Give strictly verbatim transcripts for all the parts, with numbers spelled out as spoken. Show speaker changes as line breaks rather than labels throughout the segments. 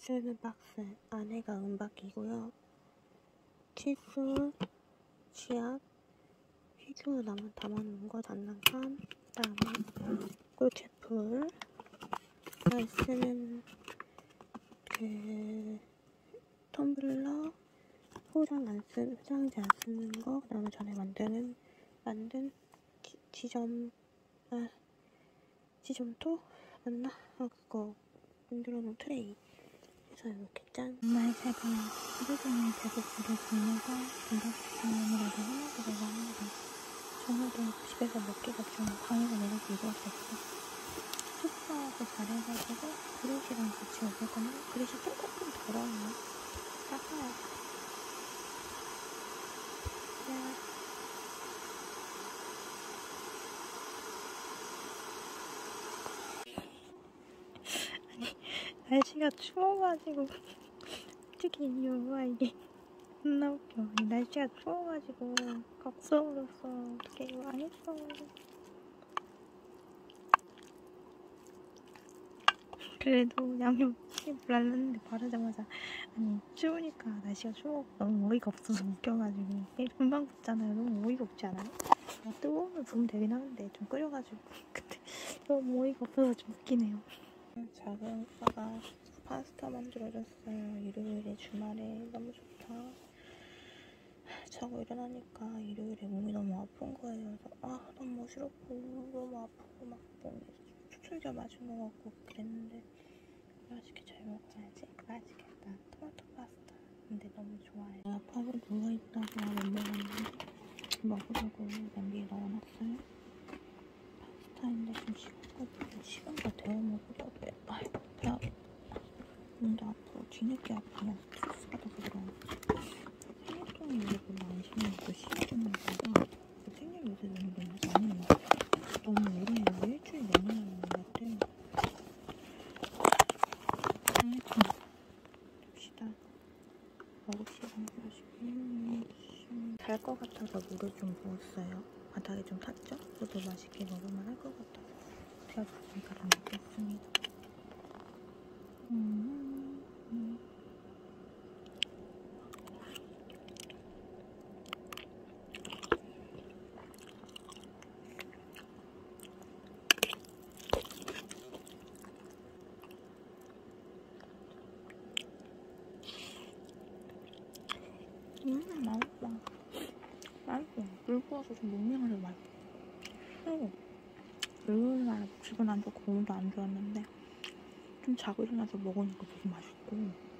쓰는 박스 안에가 은박이고요. 칫솔, 치약, 휘규어 담아놓은 거 장난감, 그다음에 꿀채풀, 잘 쓰는 그 텀블러, 포장 안 쓰, 포장지 안 쓰는 거, 그다음에 전에 만드는 만든 지, 지점 아 지점토 맞나? 아 그거 만들어 놓은 트레이. 그래서 이렇게 짠. 정말 제가 하루 종일 배고프게 굶어서 김밥탕이라도 해먹으려고 합니다. 저녁에 집에서 먹기가 좀 방해가 되는 이유가 없었어. 숙소하고 잘해가지고 그릇이랑 같이 먹었거든요. 그릇이 조금 더러워요. 닦아요. 네. 아니, 날씨가 추워가지고 어떻게 이유가 이게 존나 웃겨. 아니, 날씨가 추워가지고 걱정으로써 어떻게 이거 안 했어. 그래도 양념 발랐는데 바르자마자 아니 추우니까 날씨가 추워 너무 어이가 없어서 웃겨가지고 금방 붓잖아요. 너무 어이가 없지 않아요? 아, 뜨거우면 부으면 되긴 하는데 좀 끓여가지고 근데 너무 어이가 없어서 좀 웃기네요. 작은 오빠가 파스타 만들어줬어요. 일요일에 주말에 너무 좋다. 자고 일어나니까 일요일에 몸이 너무 아픈 거예요. 그래서 아 너무 어지럽고 너무 아프고 막 몸에 추출겨 맞은 것 같고 그랬는데 맛있게 잘 먹어야지. 맛있겠다. 토마토 파스타. 근데 너무 좋아해. 아파서 누워있다가 못 먹었는데 먹으려고 냄비에 넣어놨어요. 파스타인데 좀 식었거든요. 식은 거 데워 먹으려고 해. 아이고 배 아프다. 근데 앞으로 뒤늦게 아프면 스트레스 받아서 그런가. 생일 동안 이게 별로 안 심해서 심해졌나 봐. 생일 요새 너무 너무 많이 먹어. 너무 오래 일주일 내내 먹는 것 같아. 봅시다. 먹읍시다. 잘 것 같아서 물을 좀 부었어요. 바닥에 좀 탔죠? 저도 맛있게 먹을만 할 것 같아서 제가 보니까 좀 먹겠습니다. 음, 음. 음, 맛있다. 맛있어. 물 부어서 좀 밍밍해서 맛있어. 그리고 일요일날 기분 안 좋고 몸도 안 좋았는데 좀 자고 일어나서 먹으니까 되게 맛있고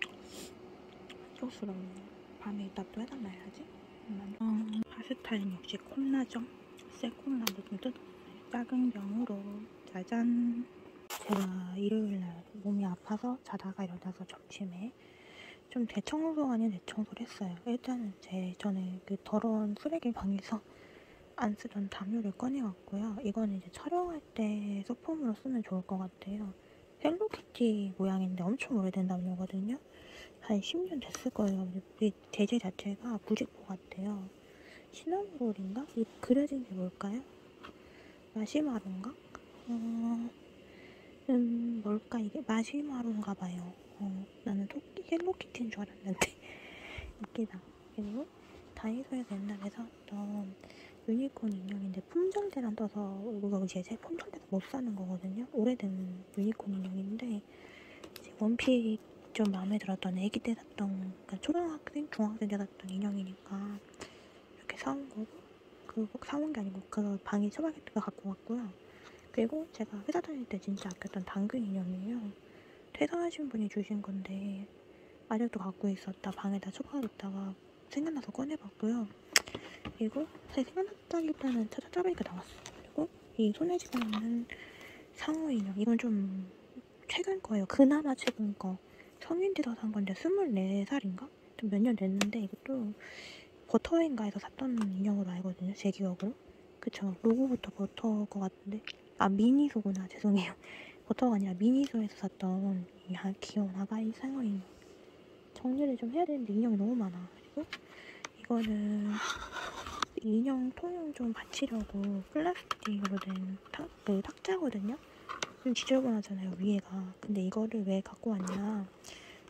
만족스러워요. 밤에 이따 또 해달라 해야지. 음, 파스타는 역시 콜라죠. 새 콜라도 좀 뜯었어요. 작은 병으로. 짜잔. 제가 일요일날 몸이 아파서 자다가 일어나서 점심에 좀 대청소 아닌 대청소를 했어요. 일단은 제 전에 그 더러운 쓰레기 방에서 안 쓰던 담요를 꺼내왔고요. 이거는 이제 촬영할 때 소품으로 쓰면 좋을 것 같아요. 헬로키티 모양인데 엄청 오래된 담요거든요. 한 십 년 됐을 거예요. 이 재질 자체가 무직포 같아요. 시나모롤인가? 이 그려진 게 뭘까요? 마시마로인가? 어... 음... 뭘까 이게? 마시마로인가 봐요. 어... 나는 토끼 헬로키티인 줄 알았는데 웃기다. 그리고 다이소에서 옛날에 사왔던 유니콘 인형인데 품절대란 떠서 이거 이제 제 품절대도 못 사는 거거든요. 오래된 유니콘 인형인데 원픽 좀 마음에 들었던 애기 때 샀던 그러니까 초등학생, 중학생 때 샀던 인형이니까 이렇게 사온 거고 그거 사온 게 아니고 그 방에 처박이가 갖고 왔고요. 그리고 제가 회사 다닐 때 진짜 아꼈던 당근 인형이에요. 퇴사하신 분이 주신 건데 아직도 갖고 있었다 방에다 처박아뒀다가 생각나서 꺼내봤고요. 그리고 사실 생각났다기보다는 찾아보니까 나왔어요. 그리고 이 손에 쥐고 있는 상어 인형 이건 좀 최근 거예요. 그나마 최근 거. 성인 돼서 산 건데 스물네 살인가? 좀 몇 년 됐는데 이것도 버터인가에서 샀던 인형으로 알거든요. 제 기억으로. 그쵸. 로고부터 버터일 것 같은데. 아 미니소구나. 죄송해요. 버터가 아니라 미니소에서 샀던 이 귀여운 아가이 상어 인형. 정리를 좀 해야 되는데 인형이 너무 많아. 그리고 이거는 인형 통용 좀 받치려고 플라스틱으로 된 탁, 그 탁자거든요. 좀 지저분하잖아요 위에가. 근데 이거를 왜 갖고 왔냐,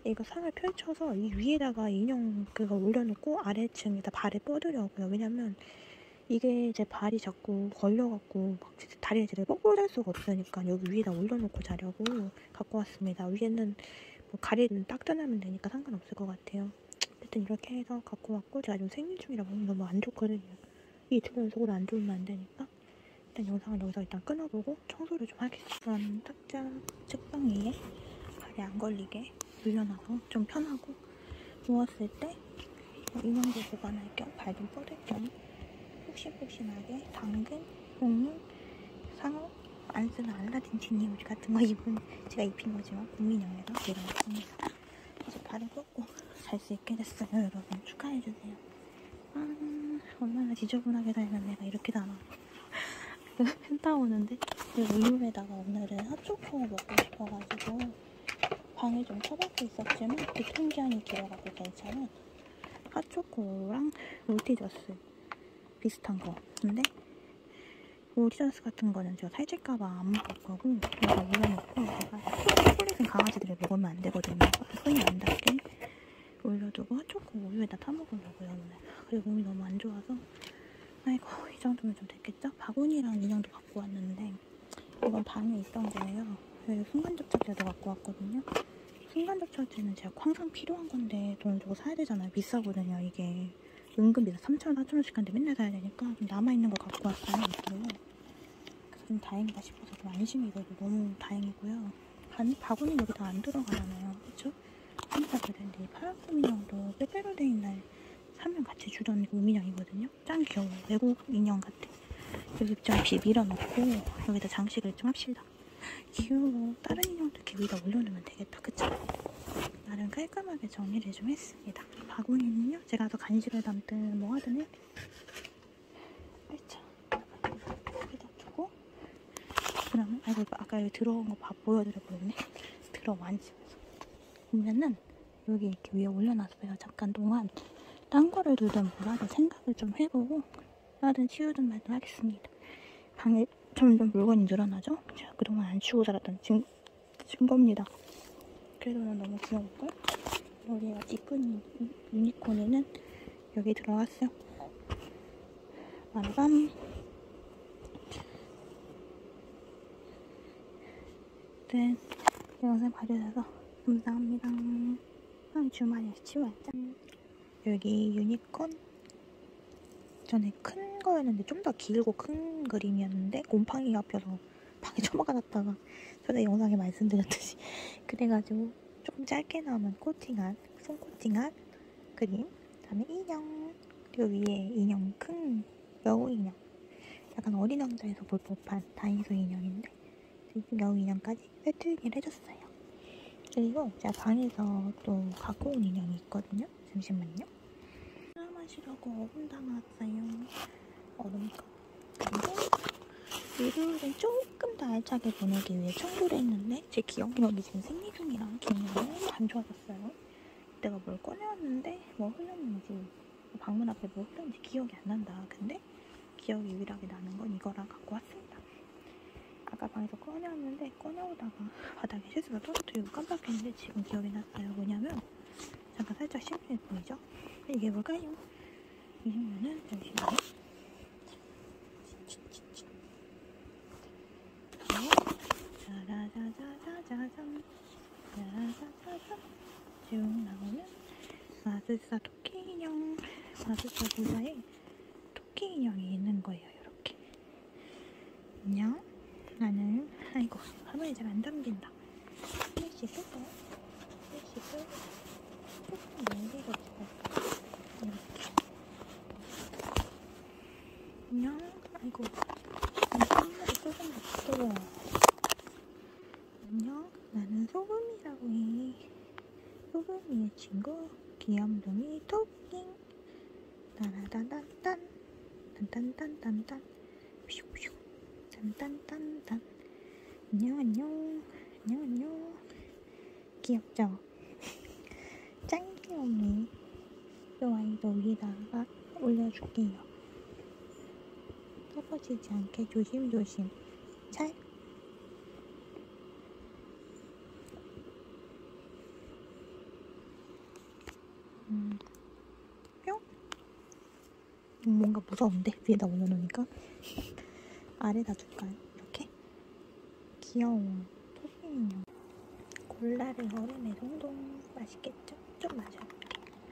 이거 상을 펼쳐서 이 위에다가 인형 그거 올려놓고 아래층에다 발을 뻗으려고요. 왜냐면 이게 제 발이 자꾸 걸려갖고 막 다리를 제대로 뻗을 수가 없으니까 여기 위에다 올려놓고 자려고 갖고 왔습니다. 위에는 뭐 가리는 딱 떠나면 되니까 상관없을 것 같아요. 어쨌든 이렇게 해서 갖고 왔고, 제가 지금 생리 중이라 몸이 너무 안 좋거든요. 이틀 연속으로 안 좋으면 안 되니까 일단 영상을 여기서 일단 끊어보고 청소를 좀 하겠습니다. 그럼 탁자 책상 위에 발이 안 걸리게 눌려놔서 좀 편하고, 누웠을 때 인형도 보관할 겸 발 좀 뻗을 겸 푹신푹신하게 당근, 옥류, 상어, 안 쓰는 알라딘 지니 옷 같은 거 입은, 제가 입힌 거지만 국민형에서 내려왔습니다. 이제 발을 뻗고 잘 수 있게 됐어요. 여러분 축하해주세요. 아, 얼마나 지저분하게 살면 내가 이렇게 살아. 현타 오는데, 우유에다가 오늘은 핫초코 먹고 싶어가지고 방에 좀 처박혀 있었지만 유통기한이 길어가지고 괜찮은 핫초코랑 몰티저스 비슷한 거. 근데 몰티저스 같은 거는 제가 살찔까봐 안 먹을 거고, 여기다 올려놓고, 제가 초콜릿은 강아지들이 먹으면 안 되거든요. 손이 안 닿게 올려두고 핫초코 우유에다 타먹으려고요 오늘. 그리고 몸이 너무 안 좋아서, 아이고 이 정도면 좀 됐겠죠? 바구니랑 인형도 갖고 왔는데 이건 방에 있던 거예요. 여기 순간접착제도 갖고 왔거든요. 순간접착제는 제가 항상 필요한 건데 돈을 주고 사야 되잖아요. 비싸거든요. 이게 은근 비싸. 삼천 원, 사천 원씩 하는데 맨날 사야 되니까 좀 남아있는 거 갖고 왔어요. 그래서 좀 다행이다 싶어서 좀 안심이 돼서 너무 다행이고요. 반, 바구니 여기 다 안 들어가잖아요. 그쵸? 진짜 그랬는데 파란색 인형도 빼빼로 데이 날 사면 같이 주던 우민형이거든요. 짱 귀여워. 외국 인형 같아. 여기 좀 밀어넣고 여기다 장식을 좀 합시다. 귀여워. 다른 인형도 이렇게 위에다 올려놓으면 되겠다. 그쵸? 나름 깔끔하게 정리를 좀 했습니다. 바구니는요, 제가 더 간식을 담든 뭐 하든 해. 여기다 두고, 그러면, 아이고, 아까 여기 들어온 거 봐, 보여드려버렸네. 들어와, 집에서. 보면은, 여기 이렇게 위에 올려놨어요. 잠깐 동안. 딴 거를 두든 뭐라든 생각을 좀 해보고, 하든 치우든 말든 하겠습니다. 방에 점점 물건이 늘어나죠? 제가 그동안 안 치우고 살았던 증, 증거입니다. 그래도 너무 귀여울걸? 머리가 이쁜 유니콘이는 여기 들어갔어요. 완밤. 네, 영상 봐주셔서 감사합니다. 아, 주말에 치워야죠. 여기 유니콘. 전에 큰 거였는데 좀 더 길고 큰 그림이었는데 곰팡이가 펴서 방에 처박아놨다가 전에 영상에 말씀드렸듯이 그래가지고 조금 짧게 나오면 코팅한, 손 코팅한 그림. 그다음에 인형. 그리고 위에 인형, 큰 여우 인형. 약간 어린 왕자에서 볼 법한 다인소 인형인데 여우 인형까지 세팅을 해줬어요. 그리고 제가 방에서 또 갖고 온 인형이 있거든요. 잠시만요. 술 마시려고 얼음 담아왔어요. 얼음컵. 그리고 일요일은 조금 더 알차게 보내기 위해 청소를 했는데 제 기억력이 지금 생리 중이라 기억력이 너무 안 좋아졌어요. 내가 뭘 꺼내왔는데 뭐 흘렸는지, 방문 앞에 뭐 흘렸는지 기억이 안 난다. 근데 기억이 유일하게 나는 건 이거랑 갖고 왔습니다. 아까 방에서 꺼내왔는데 꺼내오다가 바닥에 실수로 떨어뜨리고 깜빡했는데 지금 기억이 났어요. 뭐냐면 잠깐 살짝 심심해 보이죠? 이게 뭘까요? 이거는 잠시만요. 짜라자자자자잔, 짜라자자자. 쭉 나오면 마술사 토끼 인형, 마술사 부자에 토끼 인형이 있는 거예요. 이렇게. 안녕. 나는, 아이고 화면이 잘 안 담긴다. 플래시 쓰고, 플래시 쓰고, 조금 멀리서 찍어. 이렇게. 안녕. 아이고. 한마디 소금이 없어. 안녕. 나는 소금이라고 해. 소금이의 친구, 귀염둥이 토끼. 따라단단단. 단단단단단. 슈슈. 단단단단. 안녕 안녕. 안녕 안녕. 귀엽죠? 짱 귀여우니. 좋아요도 위에다가 올려줄게요. 떨어지지 않게 조심조심. 잘. 음, 뿅? 뭔가 무서운데? 위에다 올려놓으니까. 아래다 줄까요? 이렇게? 귀여워. 토끼 인형. 콜라를 얼음에 동동. 맛있겠죠? 좀 마셔볼게.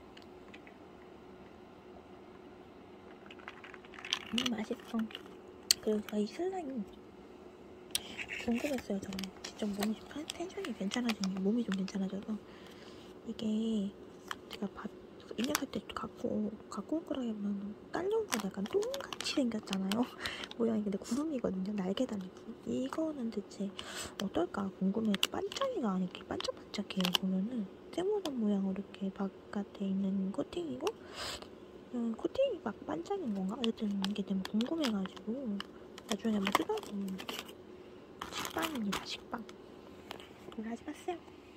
음, 맛있어. 그리고 저희 슬라임 궁금했어요. 저는 진짜 몸이 좀 텐션이 괜찮아지는 게 몸이 좀 괜찮아져서 이게 제가 밥 일 년 살 때 갖고 갖고 온 거라기보다는 딸려온 건 약간 똥같이 생겼잖아요. 모양이 근데 구름이거든요. 날개 달린 구름. 이거는 대체 어떨까 궁금해서 반짝이가 아니게 반짝반짝해요. 보면은 세모난 모양으로 이렇게 바깥에 있는 코팅이고 음, 코팅이 막 반짝인 건가? 어쨌든 이게 너무 궁금해가지고 나중에 한번 뜯어보면 식빵입니다. 식빵. 놀라지 마세요.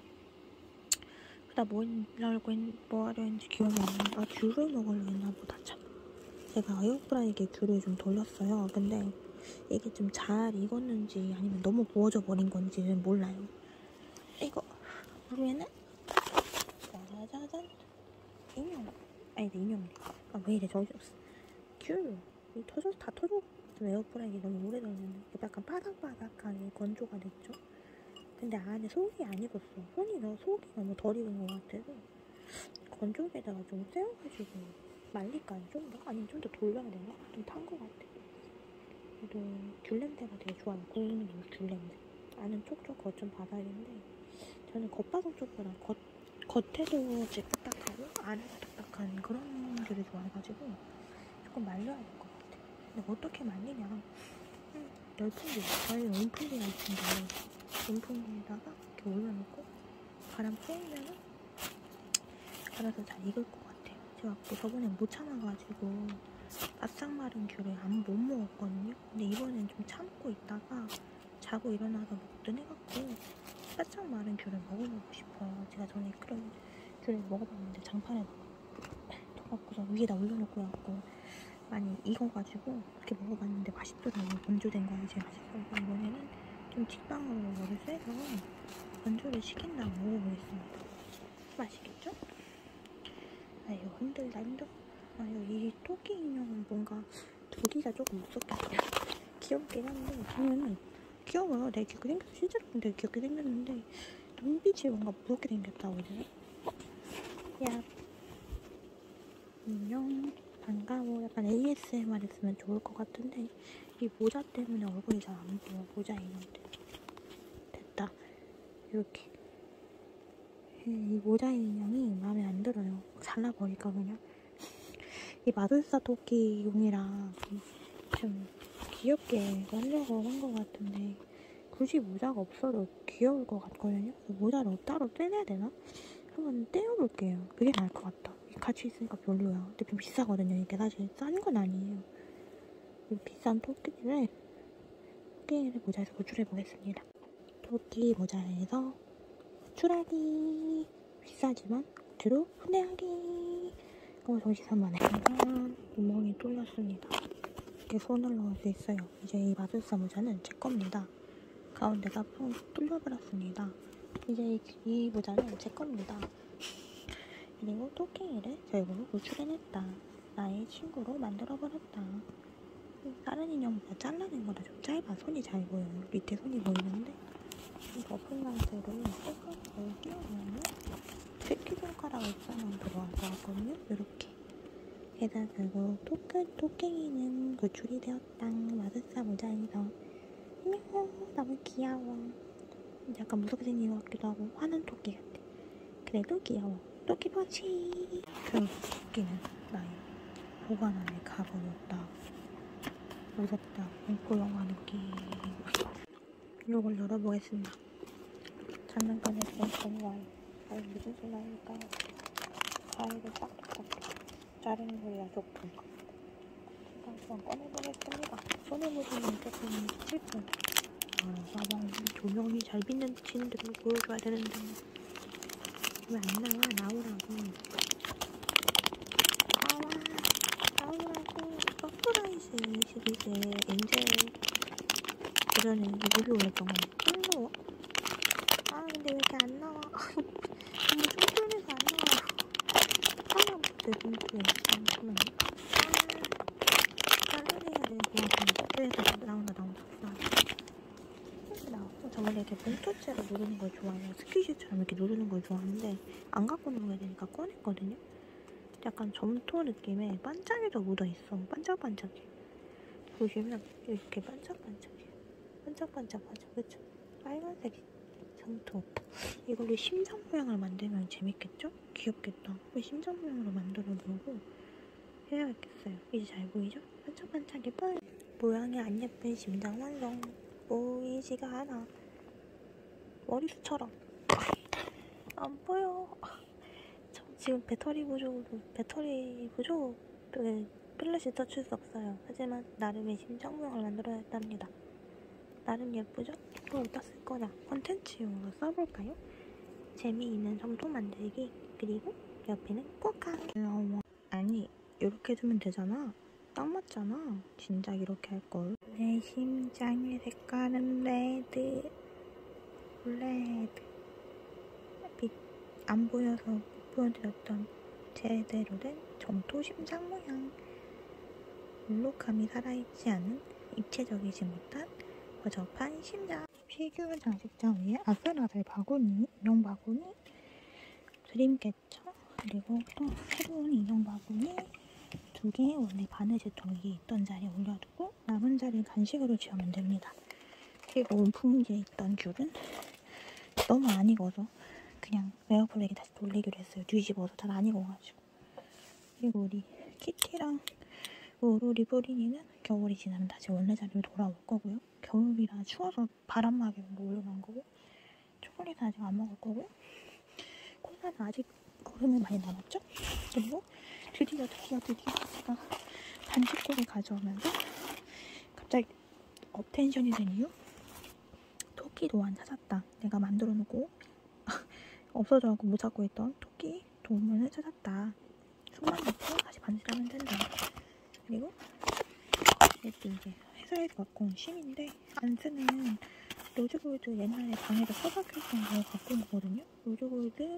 나 뭐 하려고 했, 뭐 하려 했는지 기억이 안 나요. 아, 귤을 먹으려고 했나 보다. 참. 제가 에어프라이기에 귤을 좀 돌렸어요. 근데 이게 좀 잘 익었는지 아니면 너무 구워져 버린 건지는 몰라요. 이거 위에는 짜자자잔 인형. 아니 내 인형이. 아 왜 이래 정신없어. 귤. 이 터져 다 터져. 좀 에어프라이기 너무 오래 돌렸는데 약간 바삭바삭하게 건조가 됐죠. 근데 안에 속이 안 익었어. 손이 너 속이 너무 덜 익은 것 같아서 건조기에다가 좀 세워가지고 말릴까요? 좀 더? 아니면 좀 더 돌려야 되나? 좀 탄 것 같아. 그래도 귤 냄새가 되게 좋아요. 구우는 귤 냄새. 안은 촉촉, 겉은 바삭인데 저는 겉바삭 쪽보다 겉, 겉에도 딱딱하고 안에도 딱딱한 그런 귤을 좋아해가지고 조금 말려야 될 것 같아. 근데 어떻게 말리냐? 음, 열풍기. 저희는 온풍기가 있는데 온풍기에다가 이렇게 올려놓고 바람 쐬면은 알아서 잘 익을 것 같아요. 제가 또 저번에 못 참아가지고 바싹 마른 귤을 안 못 먹었거든요. 근데 이번엔 좀 참고 있다가 자고 일어나서 먹든 해갖고 바싹 마른 귤을 먹어보고 싶어요. 제가 전에 그런 귤을 먹어봤는데 장판에 넣어갖고서 위에다 올려놓고 해갖고 많이 익어가지고 그렇게 먹어봤는데 맛있더라고요. 건조된 거에 제가 맛있어서 이번에는 좀 직방으로 물을 쐬서 건조를 시킨 다음 먹어보겠습니다. 맛있겠죠? 아유 힘들다 힘들어. 아유 이 토끼 인형은 뭔가 두기가 조금 무섭겠어요. 귀엽긴 한데 보면은 귀여워요. 되게 귀엽게 생겼어. 실제로 되게 귀엽게 생겼는데 눈빛이 뭔가 무섭게 생겼다고 해야 되나? 야 인형 반가워. 약간 에이에스엠알 했으면 좋을 것 같은데 이 모자 때문에 얼굴이 잘 안 보여. 모자 있는데 됐다. 이렇게 이 모자 인형이 마음에 안 들어요. 잘라버릴까 그냥. 이 마술사 토끼 용이랑 좀 귀엽게 하려고 한 것 같은데 굳이 모자가 없어도 귀여울 것 같거든요. 모자를 따로 떼내야 되나? 한번 떼어볼게요. 그게 나을 것 같다. 같이 있으니까 별로야. 근데 좀 비싸거든요. 이게 사실 싼 건 아니에요. 이 비싼 토끼를 토끼를 모자에서 구출해보겠습니다. 토끼 모자에서 구출하기. 비싸지만 주로 후회하기. 어, 정신산만해. 일단 구멍이 뚫렸습니다. 이렇게 손을 넣을 수 있어요. 이제 이 마술사 모자는 제 겁니다. 가운데가 뻥 뚫려버렸습니다. 이제 이, 이 모자는 제 겁니다. 그리고 토끼를 결국 구출해냈다. 나의 친구로 만들어버렸다. 다른 인형보다 잘라낸 거라 좀 짧아. 손이 잘 보여요. 밑에 손이 보이는데 이 덮은 상태로 손가락을 끼워놓으면 새끼손가락을 써면 들어갈 것 같거든요. 이렇게 게다가 결국 토끼, 토끼기는 구출이 되었다. 마술사 모자에서 мя우 너무 귀여워. 약간 무섭게 생긴 것 같기도 하고 화는 토끼 같아. 그래도 귀여워. 토끼 버치. 그 토끼는 나의 보관 안에 가버렸다. 무섭다. 공포 영화 느낌. 이걸 열어보겠습니다. 장난감에 뻥뻥 와요. 과연 무슨 소리 나올까요? 가위를 딱딱딱 자르는 소리가 좋고. 한번 꺼내보겠습니다. 손에 묻으면 조금 슬픈. 아, 사방 조명이 잘 비는 친구들을 보여줘야 되는데 왜 안 나와? 나오라고. 나와! 나오라고. 서프라이즈 시리즈의 엔젤 그전에 리뷰 올렸던 거 홀로. 아 근데 왜 이렇게 안 나와? 너무 쫄쫄해서 안 나와. 아 내 봉투에 잠깐만요. 칼로리가 되게 좋아서 그래서 나온다 나온다 나온다 나왔어. 저 원래 이렇게 봉투째로 누르는 걸 좋아해요. 스퀴즈처럼 이렇게 누르는 걸 좋아하는데 안 갖고 누르게 되니까 꺼냈거든요. 약간 점토 느낌의 반짝이도 묻어있어. 반짝반짝해. 보시면 이렇게 반짝반짝해. 반짝반짝하죠. 그쵸? 빨간색 점토. 이걸로 심장 모양을 만들면 재밌겠죠? 귀엽겠다. 심장 모양으로 만들어보고 해야겠어요. 이제 잘 보이죠? 반짝반짝 예뻐요. 모양이 안 예쁜 심장 완성. 보이지가 않아. 머리숱처럼. 안 보여. 저 지금 배터리 부족으로, 배터리 부족, 플래시 터칠 수 없어요. 하지만 나름의 심장 모양을 만들어야 했답니다. 나름 예쁘죠? 또 어디다 쓸 거냐? 컨텐츠용으로 써볼까요? 재미있는 점토 만들기. 그리고 옆에는 꽃가. 아니, 이렇게 두면 되잖아. 딱 맞잖아. 진작 이렇게 할걸. 내 심장의 색깔은 레드. 레드. 빛 안 보여서 못 보여드렸던 제대로 된 점토 심장 모양. 물록함이 살아있지 않은 입체적이지 못한 허접한 심장. 피규어 장식장 위에 아슬아슬 바구니, 인형 바구니, 드림캐쳐, 그리고 또 새로운 인형 바구니 두 개 원래 바느질통 위에 있던 자리에 올려두고 남은 자리를 간식으로 채우면 됩니다. 그리고 온풍기에 있던 귤은 너무 안 익어서 그냥 에어플렉에 다시 돌리기로 했어요. 뒤집어서 잘 안 익어가지고. 그리고 우리 키티랑 우리 뿌린이는 겨울이 지나면 다시 원래 자리로 돌아올 거고요. 겨울이라 추워서 바람막이 올려놓은 거고, 초콜릿은 아직 안 먹을 거고, 콜라는 아직 얼음이 많이 남았죠? 그리고 드디어 드디어 드디어 제가 단축키를 가져오면서 갑자기 업텐션이 된 이유? 토끼 도안 찾았다. 내가 만들어 놓고 없어져갖고 못 찾고 있던 토끼 도안을 찾았다. 손만 놓고 다시 반지하면 된다. 그리고 이것도 이제 회사에서 갖고 온 심인데 안 쓰는 로즈골드 옛날에 방에다 써박혔던 거 갖고 온 거거든요. 로즈골드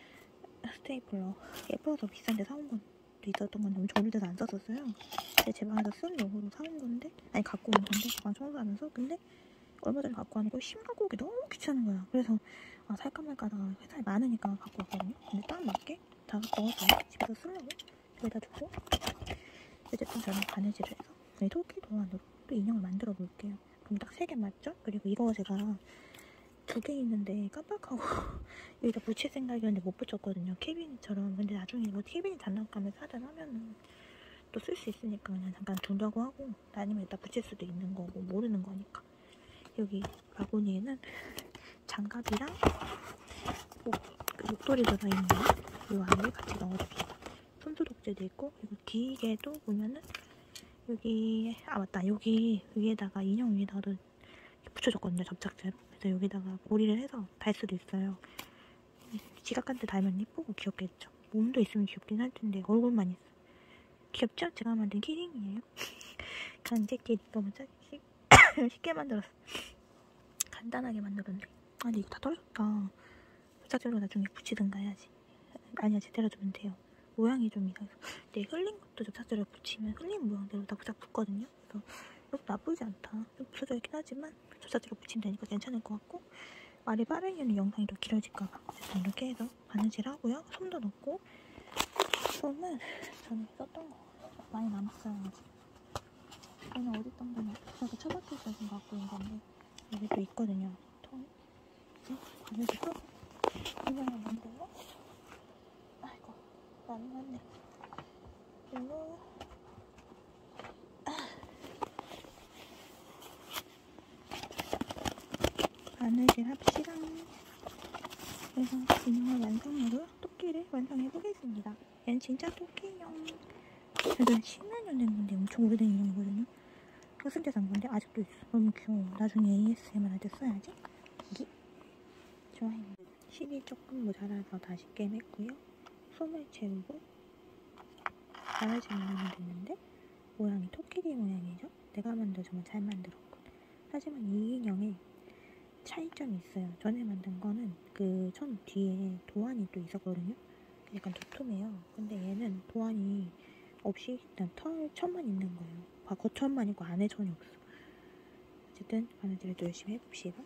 스테이플러. 예뻐서 비싼데 사온 건도 있었던 건데 엄청 오래돼서 안 썼었어요. 근데 제 방에서 쓴 용으로 사온 건데, 아니 갖고 온 건데, 방 청소하면서. 근데 얼마 전에 갖고 왔는데 심 갖고 오기 너무 귀찮은 거야. 그래서 아, 살까 말까 하다가 회사에 많으니까 갖고 왔거든요. 근데 딱 맞게 다 넣었어요. 집에서 쓰려고 여기다 두고 어쨌든 저는 바느질을 해서 이 토끼 도안으로 또 인형을 만들어 볼게요. 그럼 딱 세 개 맞죠? 그리고 이거 제가 두 개 있는데 깜빡하고 여기다 붙일 생각이었는데 못 붙였거든요. 케빈처럼. 근데 나중에 이거 케빈이 장난감을 사든 하면은 또 쓸 수 있으니까 그냥 잠깐 두려고 하고, 아니면 이따 붙일 수도 있는 거고 모르는 거니까. 여기 바구니에는 장갑이랑 목, 그 목도리 들어있는 이 안에 같이 넣어줍시다. 손소독제도 있고, 그리고 뒤에도 보면은 여기, 아 맞다, 여기 위에다가 인형 위에다가 붙여줬거든요. 접착제로. 그래서 여기다가 고리를 해서 달 수도 있어요. 지갑같이 달면 예쁘고 귀엽겠죠. 몸도 있으면 귀엽긴 할 텐데 얼굴만 있어. 귀엽죠? 제가 만든 키링이에요. 간직끼리 너무 짜기 쉽게 만들었어. 간단하게 만들었는데. 아 근데 이거 다 떨어졌다. 접착제로 나중에 붙이든가 해야지. 아니야, 제대로 두면 돼요. 모양이 좀 이상해서. 근데 흘린 것도 접착제로 붙이면 흘린 모양대로 다 쫙 붙거든요. 그래서 이것도 나쁘지 않다. 좀 부서져 있긴 하지만 접착제로 붙이면 되니까 괜찮을 것 같고, 말이 빠르면 영상이 더 길어질까봐. 그래서 이렇게 해서 바느질 하고요. 솜도 넣고. 솜은 전에 썼던 거 많이 남았어요. 아직. 오늘 어디 있던 거냐? 그래서 처박혀 있어서 갖고 온 건데 여기 또 있거든요. 통. 이제 바느질 하고 인형을 만들고. 아이고 많이 왔네. 그리고 바느질 합시다. 그래서 인형을 완성으로 토끼를 완성해 보겠습니다. 얘는 진짜 토끼 인형. 그래도 십몇 년 된 건데 엄청 오래된 인형이거든요. 였을 때 산 건데 아직도 있어. 너무 귀여워. 나중에 에이에스엠알 할 때 써야지. 이게 좋아요. 실이 조금 모자라서 다시 꿰맸고요. 솜을 채우고 바느질만 하면 되는데 모양이 토끼리 모양이죠. 내가 만들어주면 잘 만들었고, 하지만 이 인형에 차이점이 있어요. 전에 만든 거는 그 손 뒤에 도안이 또 있었거든요. 약간 도톰해요. 근데 얘는 보완이 없이 그냥 털 천만 있는 거예요. 겉천만 있고 안에 전혀 없어. 어쨌든 바느질을 또 열심히 해봅시다.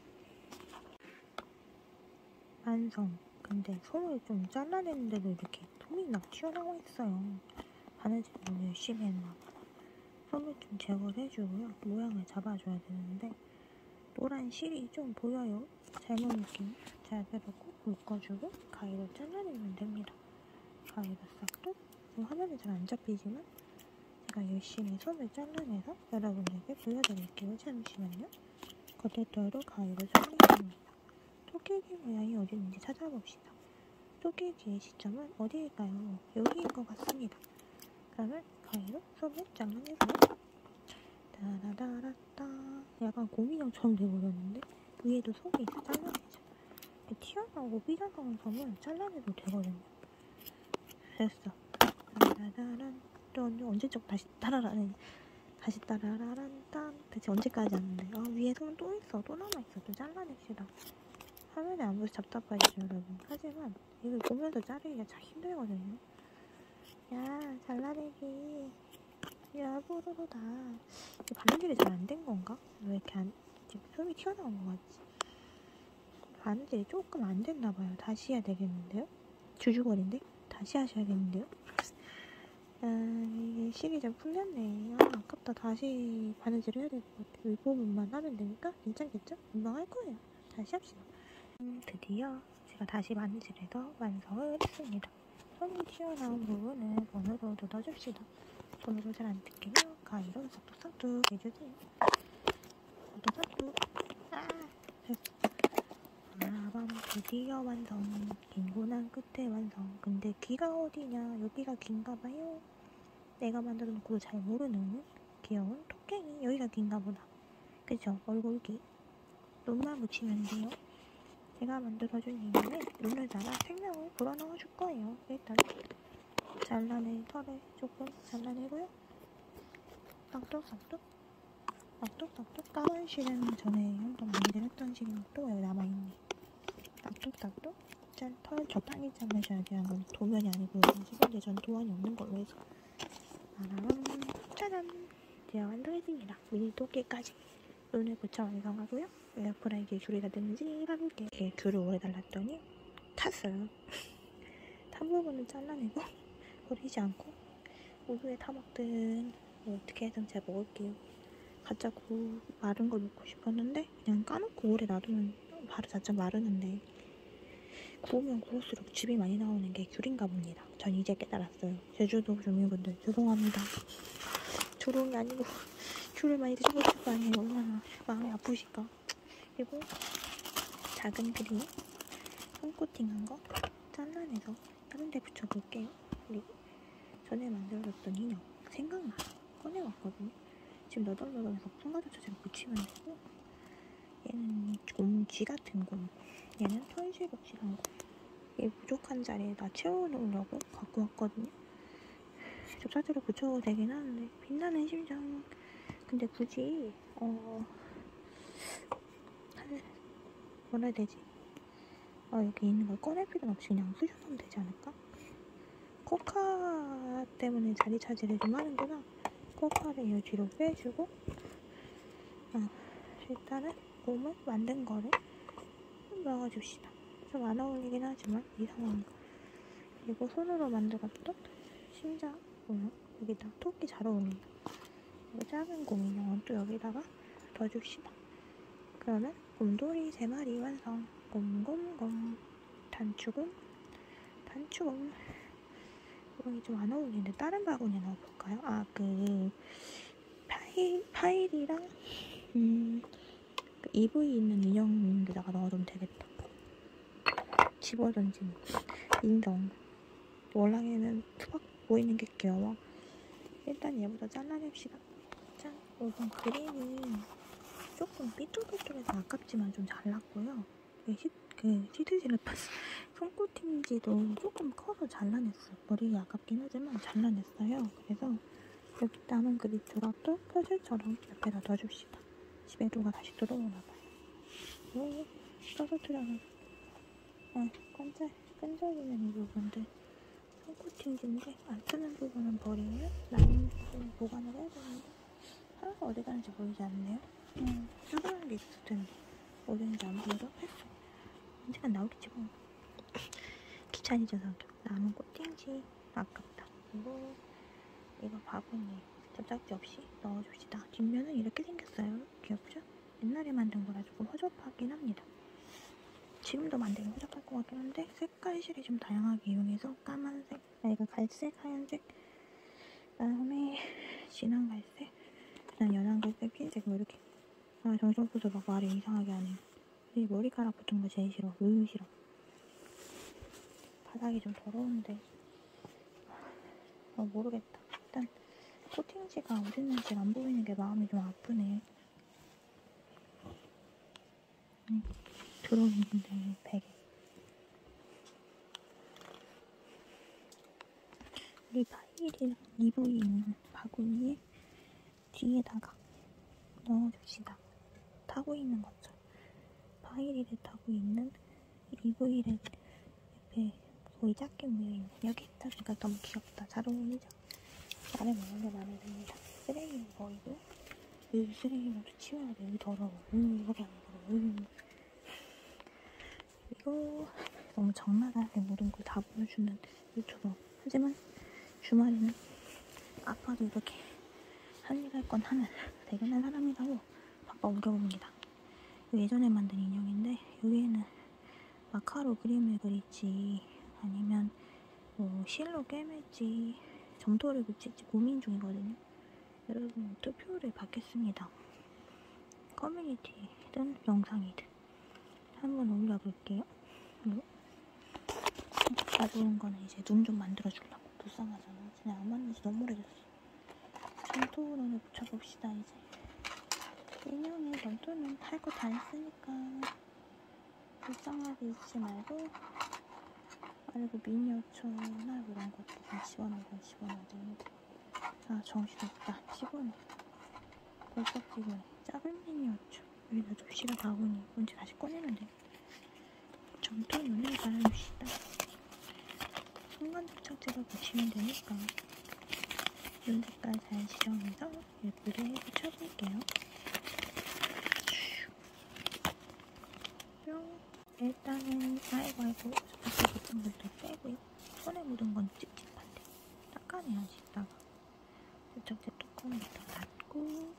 완성. 근데 손을 좀 잘라냈는데도 이렇게 톰이 막 튀어나와 있어요. 바느질을 너무 열심히 했나 봐. 손을 좀 제거를 해주고요. 모양을 잡아줘야 되는데 노란 실이 좀 보여요. 잘못 느낌 잘 빼놓고 묶어주고 가위로 잘라내면 됩니다. 가위로 싹둑. 화면에 잘 안 잡히지만 제가 열심히 손을 잘라내서 여러분들께 보여드릴게요. 잠시만요. 겉에털로 가위로 잘라줍니다. 토끼기 모양이 어디 있는지 찾아봅시다. 토끼기의 시점은 어디일까요? 여기인 것 같습니다. 그러면 가위로 손을 잘라내고요. 따라라라따. 약간 곰인형처럼 돼버렸는데 위에도 속이 있어. 잘라내죠. 튀어나오고 삐져나온 섬은 잘라내도 되거든요. 됐어. 따라라란. 또 언제적 다시 따라라란. 다시 따라라란 딴. 대체 언제까지 하는데? 아, 위에 손 또 있어. 또 남아있어. 또 잘라냅시다. 화면에 안 보여서 답답하시죠, 여러분. 하지만 이걸 보면서 자르기가 참 힘들거든요. 야, 잘라내기. 야, 뽀로로다. 바느질이 잘 안 된 건가? 왜 이렇게 안, 지금 솜이 튀어나온 것 같지? 바느질이 조금 안 됐나봐요. 다시 해야 되겠는데요? 주주거리인데? 다시 하셔야겠는데요? 아, 이게 실이 좀 풀렸네. 아, 아깝다. 다시 바느질 해야 될 것 같아요. 이 부분만 하면 되니까 괜찮겠죠? 금방 할 거예요. 다시 합시다. 음, 드디어 제가 다시 바느질해서 완성을 했습니다. 손이 튀어나온 부분을 손으로 뜯어줍시다. 손으로 잘 안 뜯기면 가위로 싹둑싹둑 해주세요. 싹둑싹둑. 아, 됐어. 아밤 드디어 완성. 긴 고난 끝에 완성. 근데 귀가 어디냐? 여기가 긴가봐요. 내가 만들어 놓고도 잘 모르는 귀여운 토깽이. 여기가 긴가보다. 그죠? 얼굴 귀. 눈만 붙이면 돼요. 제가 만들어준 이번에 눈에다가 생명을 불어넣어 줄 거예요. 일단 잘라낸 털을 조금 잘라내고요. 싹둑싹둑 싹둑싹둑. 까만 실은 전에 한번 만들었던 실은 또 여기 남아있네. 싹둑싹둑. 짠. 털 적당히 잘라줘야 돼요. 이건 도면이 아니고 근데 전 도안이 없는 걸로 해서. 짜란. 짜잔. 제가 완성했습니다. 미니 토끼까지 눈을 붙여 완성하고요. 에어프라이기에 귤이 다 됐는지 봐볼게요. 이렇게 귤을 오래 달랐더니 탔어요. 탄 부분은 잘라내고 버리지 않고 우유에 타먹든 뭐 어떻게 해든 제가 먹을게요. 가짜 구 마른 거 먹고 싶었는데 그냥 까놓고 오래 놔두면 바로 자체 마르는데 구우면 구울수록 즙이 많이 나오는 게 귤인가 봅니다. 전 이제 깨달았어요. 제주도 주민분들 죄송합니다. 조롱이 아니고 귤을 많이 드셔보실 거 아니에요. 얼마나 마음이 아프실까. 그리고 작은 그림 홈코팅한 거 잘라내서 다른 데 붙여볼게요. 그리고 전에 만들어줬던 인형 생각나 꺼내왔거든요. 지금 너덜너덜해서 풍가조차 제가 붙이면 되고 얘는 곰 쥐 같은 곰, 얘는 털실 벽실한 곰. 이 부족한 자리에다 채워놓으려고 갖고 왔거든요. 접착제로 붙여도 되긴 하는데 빛나는 심장. 근데 굳이 어 뭐라 해야 되지? 어, 여기 있는 걸 꺼낼 필요는 없이 그냥 쑤셔놓으면 되지 않을까? 코카 때문에 자리 차지를 좀 하는구나. 코카를 이 뒤로 빼주고 어, 일단은 곰을 만든 거를 넣어줍시다. 좀 안 어울리긴 하지만 이상한 거. 그리고 손으로 만들었던 심장 모양 여기다 토끼 잘 어울린다. 그리고 작은 곰 인형은 또 여기다가 넣어줍시다. 그러면 곰돌이 세 마리 완성. 곰곰곰. 단추곰 단추곰. 이건 좀 안 어울리는데 다른 바구니에 넣어볼까요? 아, 그 파일, 파일이랑 음, 그 이브이 있는 인형에다가 넣어두면 되겠다. 집어던지는 인정. 월랑에는 투박 보이는 게 귀여워. 일단 얘부터 잘라냅시다. 짠. 이건 그림이 조금 삐뚤삐뚤해서 아깝지만 좀 잘났고요. 시, 그 시트지르파스 손코팅지도 조금 커서 잘라냈어요. 머리가 아깝긴 하지만 잘라냈어요. 그래서 여기 남은 그립으로 또 퍼즐처럼 옆에다 놔줍시다. 집에도가 다시 들어오나봐요. 오, 떨어뜨려서 어, 끈적, 끈적이는 이 부분들 코팅지인데 안 쓰는 부분은 버리면 남은 부분은 보관을 해야 되는데 하나가 어디 가는지 보이지 않네요. 음, 뜯어놓은 게 있을 텐데 어딘지 안 보여서 했어. 언젠간 나오겠지 뭐. 귀찮아져서 남은 코팅지 아깝다. 그리고 이거 바구니 접착제 없이 넣어줍시다. 뒷면은 이렇게 생겼어요. 귀엽죠? 옛날에 만든 거라 조금 허접하긴 합니다. 지금도 만들면 허접할 것 같긴 한데 색깔실이 좀 다양하게 이용해서 까만색, 아 이거 갈색, 하얀색, 그다음에 진한 갈색, 그다음 연한 갈색, 흰색 뭐 이렇게. 아 정신없어서 막 말을 이상하게 하네요. 이 머리카락 붙은 거 제일 싫어. 으 싫어. 바닥이 좀 더러운데 어 모르겠다. 일단 코팅지가 어딨는지 안 보이는 게 마음이 좀 아프네. 음, 들어있는데 베개. 이 파일이랑 이브이 있는 바구니에 뒤에다가 넣어줍시다. 타고 있는 것처럼. 파일이를 타고 있는 이브이를 옆에 거의 작게 모여있는 여기 있다. 그러니까 너무 귀엽다. 잘 어울리죠? 나를 먹는 게 마음에 듭니다. 쓰레기는 버리고 이 쓰레기는 또 치워야 돼. 이 더러워. 음, 이거밖에 안 더러워. 음. 이거 너무 적나라하게 모든 걸 다 보여주는 유튜버. 하지만 주말에는 아빠도 이렇게 할 일 할 건 하는 대견한 사람이라고 바빠 우겨봅니다. 예전에 만든 인형인데 여기에는 마카로 그림을 그릴지 아니면 뭐 실로 꿰맬지 점토를 붙일지 고민 중이거든요. 여러분 투표를 받겠습니다. 커뮤니티든 영상이든 한번 올려볼게요. 그리고 가져온 거는 이제 눈 좀 만들어주려고. 불쌍하잖아. 그냥 안 만든 지 너무 오래됐어. 점토를 붙여봅시다. 이제 인형에 점토는 할 거 다 했으니까 불쌍하게 있지 말고 그리고 미니어처나 이런 것도 좀 집어넣고 집어넣어야 되는데 아 정신없다. 피곤해. 벌써 피곤해. 작은 미니어처 여기다 줍시다. 바구니 언제 다시 꺼내는데 점토 눈을 갈아줍시다. 순간 접착제로 붙이면 되니까 눈 색깔 잘 지정해서 예쁘게 붙여볼게요. 일단은 아이고 아이고 접착제 붙은 것도 빼고요. 손에 묻은 건 찝찝한데 닦아내야지. 이따가 접착제 뚜껑부터 닫고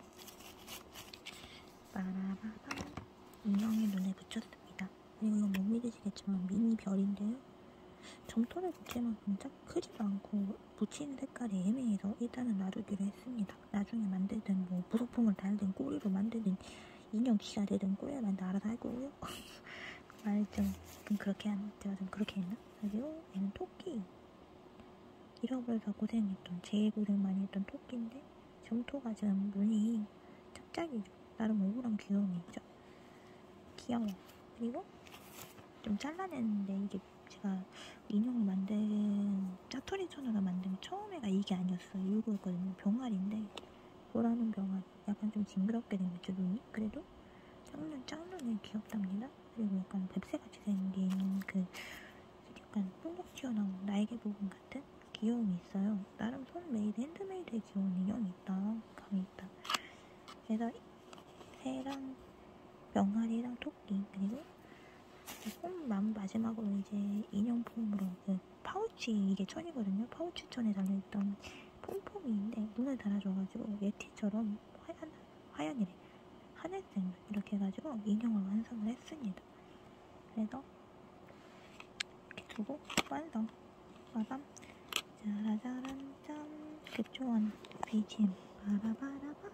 빠라바밤 인형의 눈에 붙였습니다. 그리고 이건 못 믿으시겠지만 미니 별인데요. 점토를 붙일 만큼 딱 크지도 않고 붙이는 색깔이 애매해서 일단은 놔두기로 했습니다. 나중에 만들든 뭐 부속품을 달든 꼬리로 만들든 인형 귀가 되든 꼬리를 만들 알아서 할 거고요. 말 좀, 좀 그렇게 한, 제가 좀 그렇게 했나? 그리고 얘는 토끼. 잃어버려서 고생했던, 제일 고생 많이 했던 토끼인데 점토가 지금 눈이 짝짝이죠. 나름 억울한 귀여움이 있죠. 귀여워. 그리고 좀 잘라냈는데 이게 제가 인형을 만든 짜투리 천으로 만든 처음에가 이게 아니었어요. 이거였거든요. 병아리인데 보라는 병아리. 약간 좀 징그럽게 생겼죠 눈이. 그래도 짝눈 짝눈이 귀엽답니다. 그리고 약간 뱁새같이 생긴 그 약간 뽕뽕 튀어나온 날개 부분 같은 귀여움이 있어요. 나름 손메이드 핸드메이드에 귀여운 인형이 있다. 감이 있다. 그래서 새랑 병아리랑 토끼 그리고 폼 마지막으로 이제 인형폼으로 그 파우치 이게 천이거든요. 파우치 천에 달려있던 폼폼이인데 눈을 달아줘가지고 예티처럼 하얀 하얀이래 하늘색 이렇게 해가지고 인형을 완성을 했습니다. 그래서 이렇게 두고 완성. 빠밤 짜라짜란 짠. 급조한 비지엠 바라바라바밤.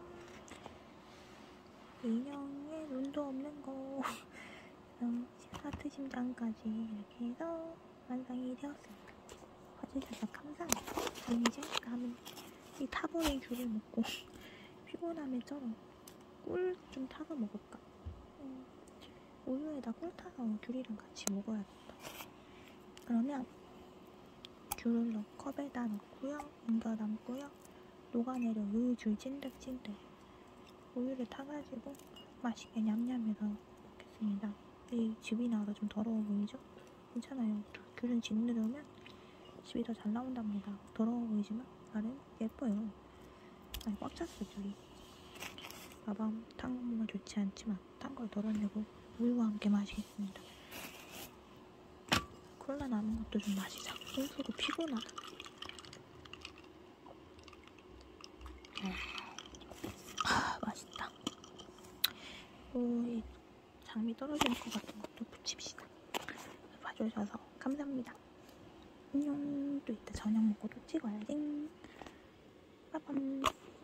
인형에 눈도 없는 거 하트 심장까지 이렇게 해서 완성이 되었습니다. 봐주셔서 감사합니다. 저는 이제 남은 이 타버린 귤을 먹고 피곤함에 쩔어 꿀 좀 타서 먹을까? 음, 우유에다 꿀 타서 귤이랑 같이 먹어야겠다. 그러면 귤을 넣고 컵에다 넣고요. 옮겨 담고요. 녹아내려 우유 줄 찐득찐득 우유를 타가지고 맛있게 냠냠해서 먹겠습니다. 이 즙이 나와서 좀 더러워 보이죠? 괜찮아요. 귤은 짓누르면 집이 더 잘 나온답니다. 더러워 보이지만 나는 예뻐요. 아니 꽉 찼어 줄이. 마밤 탄 거 몸에 좋지 않지만 탄 걸 덜어내고 우유와 함께 마시겠습니다. 콜라 남은 것도 좀 마시자. 숨소리 피곤하다. 아 맛있다. 오, 장미 떨어지는 것 같은 것도 붙입시다. 봐주셔서 감사합니다. 안녕. 또 이따 저녁 먹고 또 찍어야지. 빠밤.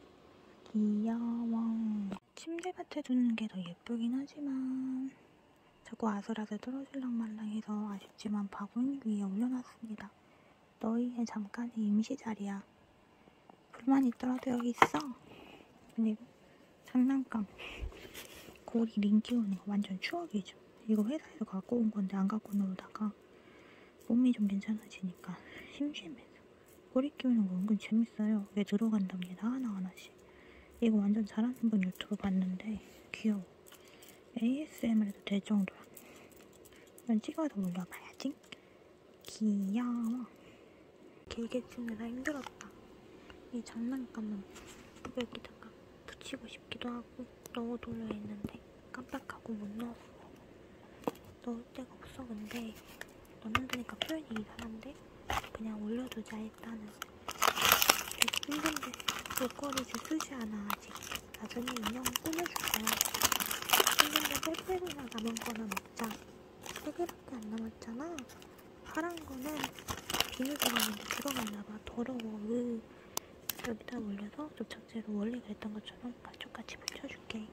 귀여워. 침대밭에 두는 게 더 예쁘긴 하지만 자꾸 아슬아슬 떨어질랑 말랑해서 아쉽지만 바구니 위에 올려놨습니다. 너희의 잠깐의 임시 자리야. 불만 있더라도 여기 있어. 그리고 장난감 고리 링 끼우는 거 완전 추억이죠. 이거 회사에서 갖고 온 건데 안 갖고 놀다가 몸이 좀 괜찮아지니까 심심해서 고리 끼우는 거 은근 재밌어요. 이게 들어간답니다. 하나하나씩. 이거 완전 잘하는 분 유튜브 봤는데 귀여워. 에이에스엠알 해도 될 정도야. 이건 찍어서 올려봐야지. 귀여워. 길게 찍느라 힘들었다. 이 장난감은 여기다가 붙이고 싶기도 하고 넣어둘려 했는데 깜빡하고 못 넣었어. 넣을 데가 없어. 근데 넣는다니까 표현이 이상한데 그냥 올려두자 일단은. 힘든데 목걸이를 쓰지 않아 아직. 나중에 인형 꾸며줄 거야. 힘든데 빼빼로나 남은 거나 먹자. 세 개밖에 안 남았잖아. 파란 거는 비누 들어갔는데 들어갔나봐. 더러워. 으. 여기다 올려서 접착제로 원래 그랬던 것처럼 반쪽같이 붙여줄게.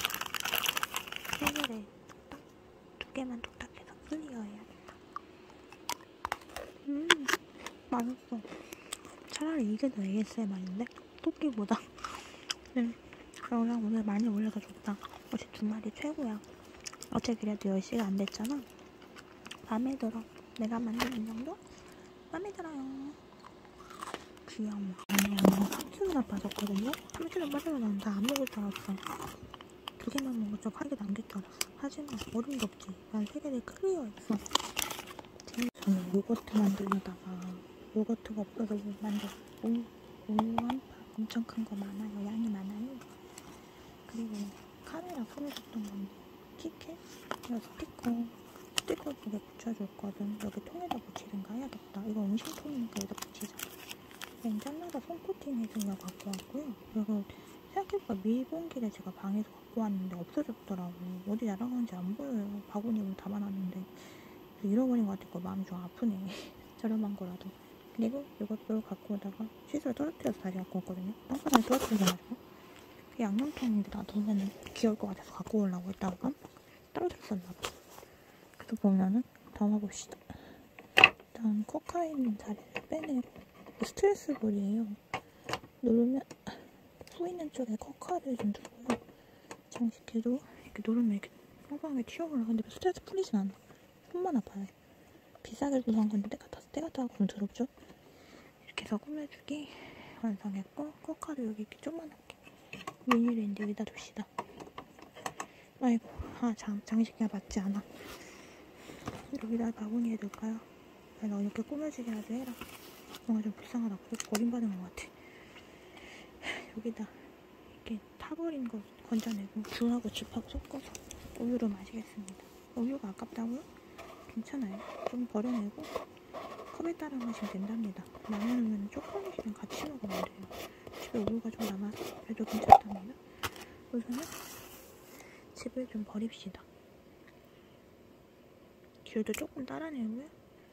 세 개를 뚝딱, 두 개만 뚝딱해서 클리어해야겠다. 음, 맛있어. 차라리 이게 더 에이에스엠알인데? 토끼보다. 네, 영상 오늘 많이 올려서 좋다. 어제 두 마리 최고야. 어제 그래도 열 시가 안 됐잖아. 마음에 들어. 내가 만든 인형도 마음에 들어요. 귀여워. 아니, 아니, 삼 킬로나 빠졌거든요? 삼 킬로 빠지면 난 다 안 먹을 줄 알았어. 두 개만 먹었죠. 한 개 남길 줄 알았어. 하지만 어림도 없지. 난 세 개를 클리어했어. 저는 요거트 만들려다가 요거트가 없어서 못 만들어. 우유, 우유 한 파 엄청 큰 거 많아요. 양이 많아요. 그리고 카메라 보내줬던 건데 티켓? 이거 스티커 스티커 두 개 붙여줄 거든. 여기 통에다 붙이든가 해야겠다. 이거 음식통이니까 여기다 붙이자. 괜찮나봐. 손코팅 해주려고 갖고 왔고요. 이거 생각해보니까 밀봉기를 제가 방에서 갖고 왔는데 없어졌더라고. 어디 날아가는지 안 보여요. 바구니에 담아놨는데 잃어버린 것 같으니까 마음이 좀 아프네. 저렴한 거라도. 그리고 이것도 갖고 오다가 시설 떨어뜨려서 다시 갖고 왔거든요. 땅바닥에 떨어뜨려가지고 그 양념통인데 놔두면 귀여울 것 같아서 갖고 오려고 했다가 떨어뜨렸었나봐. 그래서 보면은 담아봅시다. 일단 코카인 자리를 빼내고 스트레스 볼이에요. 누르면 후 있는 쪽에 코카를 좀 두고요. 장식해도 이렇게 누르면 이렇게 빵빵하게 튀어올라가는데 스트레스 풀리진 않아. 손만 아파요. 비싸게 구한 건데 때가 타서 때가 타고 좀 더럽죠? 이렇게 해서 꾸며주기 완성했고 코카를 여기 이렇게 조그맣게 미니랜드 여기다 둡시다. 아이고 아 장, 장식이가 맞지 않아. 여기다 바구니에 둘까요? 너 이렇게 꾸며주기라도 해라. 뭔가 좀 불쌍하다. 버림받은 것 같아. 여기다 이렇게 타버린 거 건져내고 귤하고 즙하고 섞어서 우유로 마시겠습니다. 우유가 아깝다고요? 괜찮아요. 좀 버려내고 컵에 따라 마시면 된답니다. 남으면 초콜릿이랑 같이 먹으면 돼요. 집에 우유가 좀 남아서 그래도 괜찮답니다. 우선은 즙을 좀 버립시다. 귤도 조금 따라내고요.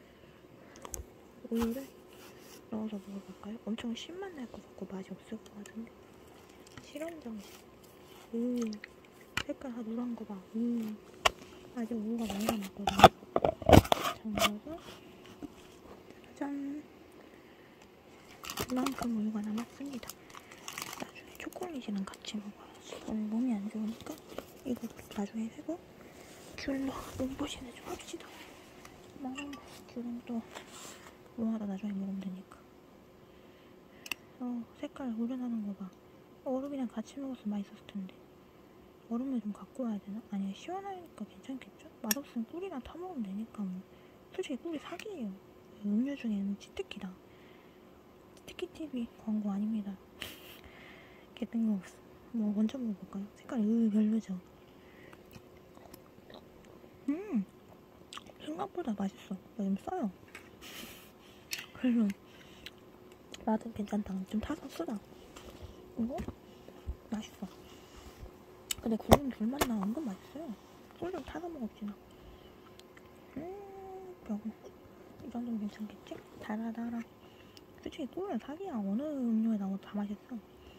우유를 넣어서 먹어볼까요? 엄청 신맛 날 것 같고 맛이 없을 것 같은데. 실험정식. 음, 색깔 다 노란 거 봐. 음, 아직 우유가 많이 남았거든요. 잠궈서 짠! 이만큼 우유가 남았습니다. 나중에 초콜릿이랑 같이 먹어야지. 오늘 몸이 안 좋으니까 이거 나중에 해고 귤로 몸보신을 좀 합시다. 망한 거 귤은 또 뭐하다 나중에 먹으면 되니까. 어, 색깔 우러나는 거 봐. 얼음이랑 같이 먹었으면 맛있었을 텐데. 얼음을 좀 갖고 와야 되나? 아니, 시원하니까 괜찮겠죠? 맛없으면 꿀이랑 타먹으면 되니까 뭐. 솔직히 꿀이 사기예요. 음료 중에는 치트키다. 치트키티비 광고 아닙니다. 개 뜬금없어. 뭐 먼저 먹어볼까요? 색깔이 으 별로죠. 음 생각보다 맛있어. 좀 써요. 그래서 맛은 괜찮다. 좀 타서 쓰다. 이거 맛있어. 근데 구운 귤맛 나. 은근 맛있어요. 꿀좀 타서 먹읍시다. 음 병. 이 정도면 괜찮겠지? 달아달아. 솔직히 꿀은 사기야. 어느 음료에 나와도 다 맛있어.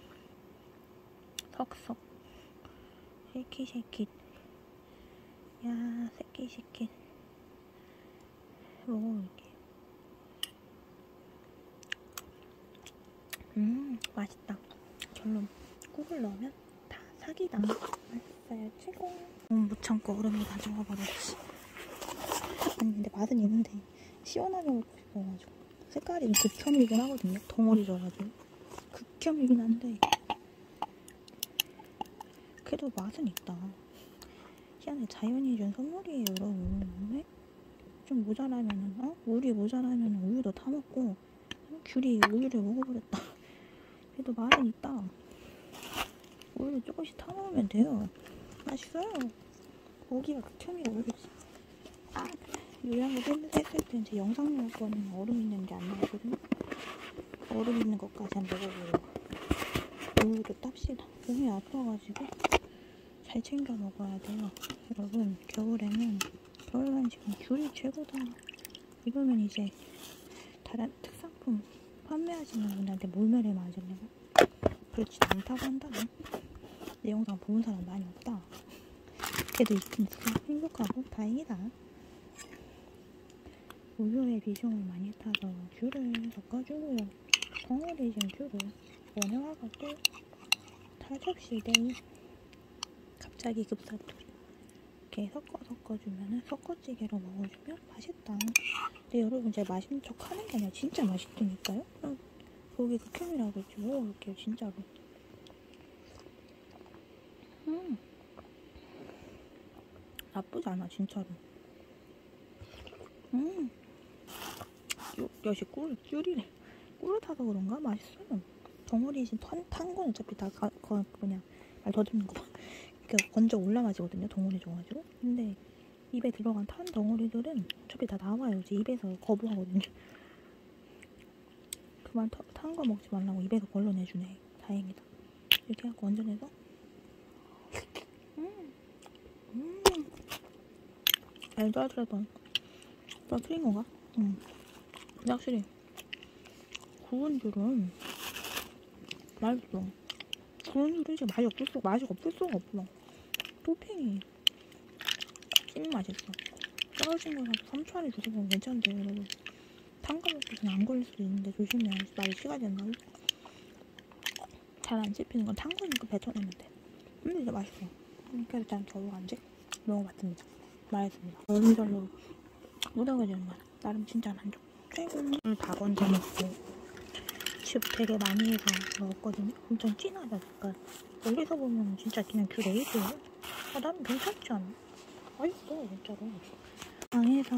석석. 쉐이키 쉐이키. 야 새끼 새끼. 먹어볼게. 음 맛있다. 결론 꿀을 넣으면 다 사기다. 맛있어요. 최고. 음, 못 참고 얼음이 다 녹아버렸지. 아니 근데 맛은 있는데 시원하게 먹고 싶어가지고. 색깔이 극혐이긴 하거든요. 덩어리져가지고 극혐이긴 한데 그래도 맛은 있다. 희한해. 자연이 준 선물이에요 여러분. 왜? 좀 모자라면은 어? 물이 모자라면 우유도 타먹고 귤이 우유를 먹어버렸다. 그래도 맛은 있다. 우유를 조금씩 타먹으면 돼요. 맛있어요. 고기가 극혐이라 모르겠지. 아, 요양을 했을 때 이제 영상 나올 거는 얼음 있는 게 안 나오거든요. 얼음 있는 것까지 한번 먹어보려고. 우유도 땁시다. 몸이 아파가지고 잘 챙겨 먹어야 돼요. 여러분 겨울에는 겨울 간식은 귤이 최고다. 이거면 이제 다른 특산품 판매하시는 분한테 몰매를 맞으려고. 그렇지 않다고 한다고. 내 영상 보는 사람 많이 없다. 걔도 있긴 있어. 행복하고 다행이다. 우유에 비중을 많이 타서 귤을 섞어주고요. 덩어리진 귤을 원효화가 또 타접시대이 갑자기 급사투리. 이렇게 섞어 섞어주면은 섞어찌개로 먹어주면 맛있다. 근데 여러분 제가 맛있는 척 하는 게 아니라 진짜 맛있다니까요? 그럼 거기 극혐이라고 했지. 먹어볼게요 진짜로. 음 나쁘지 않아 진짜로. 음 역시 꿀, 꿀이래. 꿀을 타서 그런가? 맛있어요. 덩어리진 탄, 탄 건 어차피 다 가, 거, 뭐냐 말 더듬는 거 그러니까 건져 올라가지거든요. 덩어리 줘가지고. 근데 입에 들어간 탄 덩어리들은 어차피 다 나와요. 이제 입에서 거부하거든요. 그만 탄 거 먹지 말라고 입에서 걸러내주네. 다행이다. 이렇게 하고 얹어내서 음, 음. 알도 하더라도 더 틀린 건가? 음. 근데 확실히 구운 귤은 맛있어. 구운 귤이 맛이 없을 수가, 맛이 없을 수가 없어. 토핑이 찐 맛있어. 떨어진 거라도 삼 초 안에 주고 보면 괜찮은데 여러분. 탄 거 먹고 그냥 안 걸릴 수도 있는데 조심해야 말이 시간이 안 나고. 잘 안 씹히는 건 탄 거니까 뱉어내면 돼. 근데 진짜 맛있어. 그러니까 일단 겨울 간식 먹어봤습니다. 맛있습니다. 얼음절로 무더워지는 맛. 나름 진짜 만족. 최고. 물 다 건져 먹고 즙 되게 많이 해서 먹었거든요. 엄청 진하다 색깔. 멀리서 보면 진짜 그냥 귤 에이드예요. 아 나름 괜찮지 않아? 맛있어 진짜로. 방에서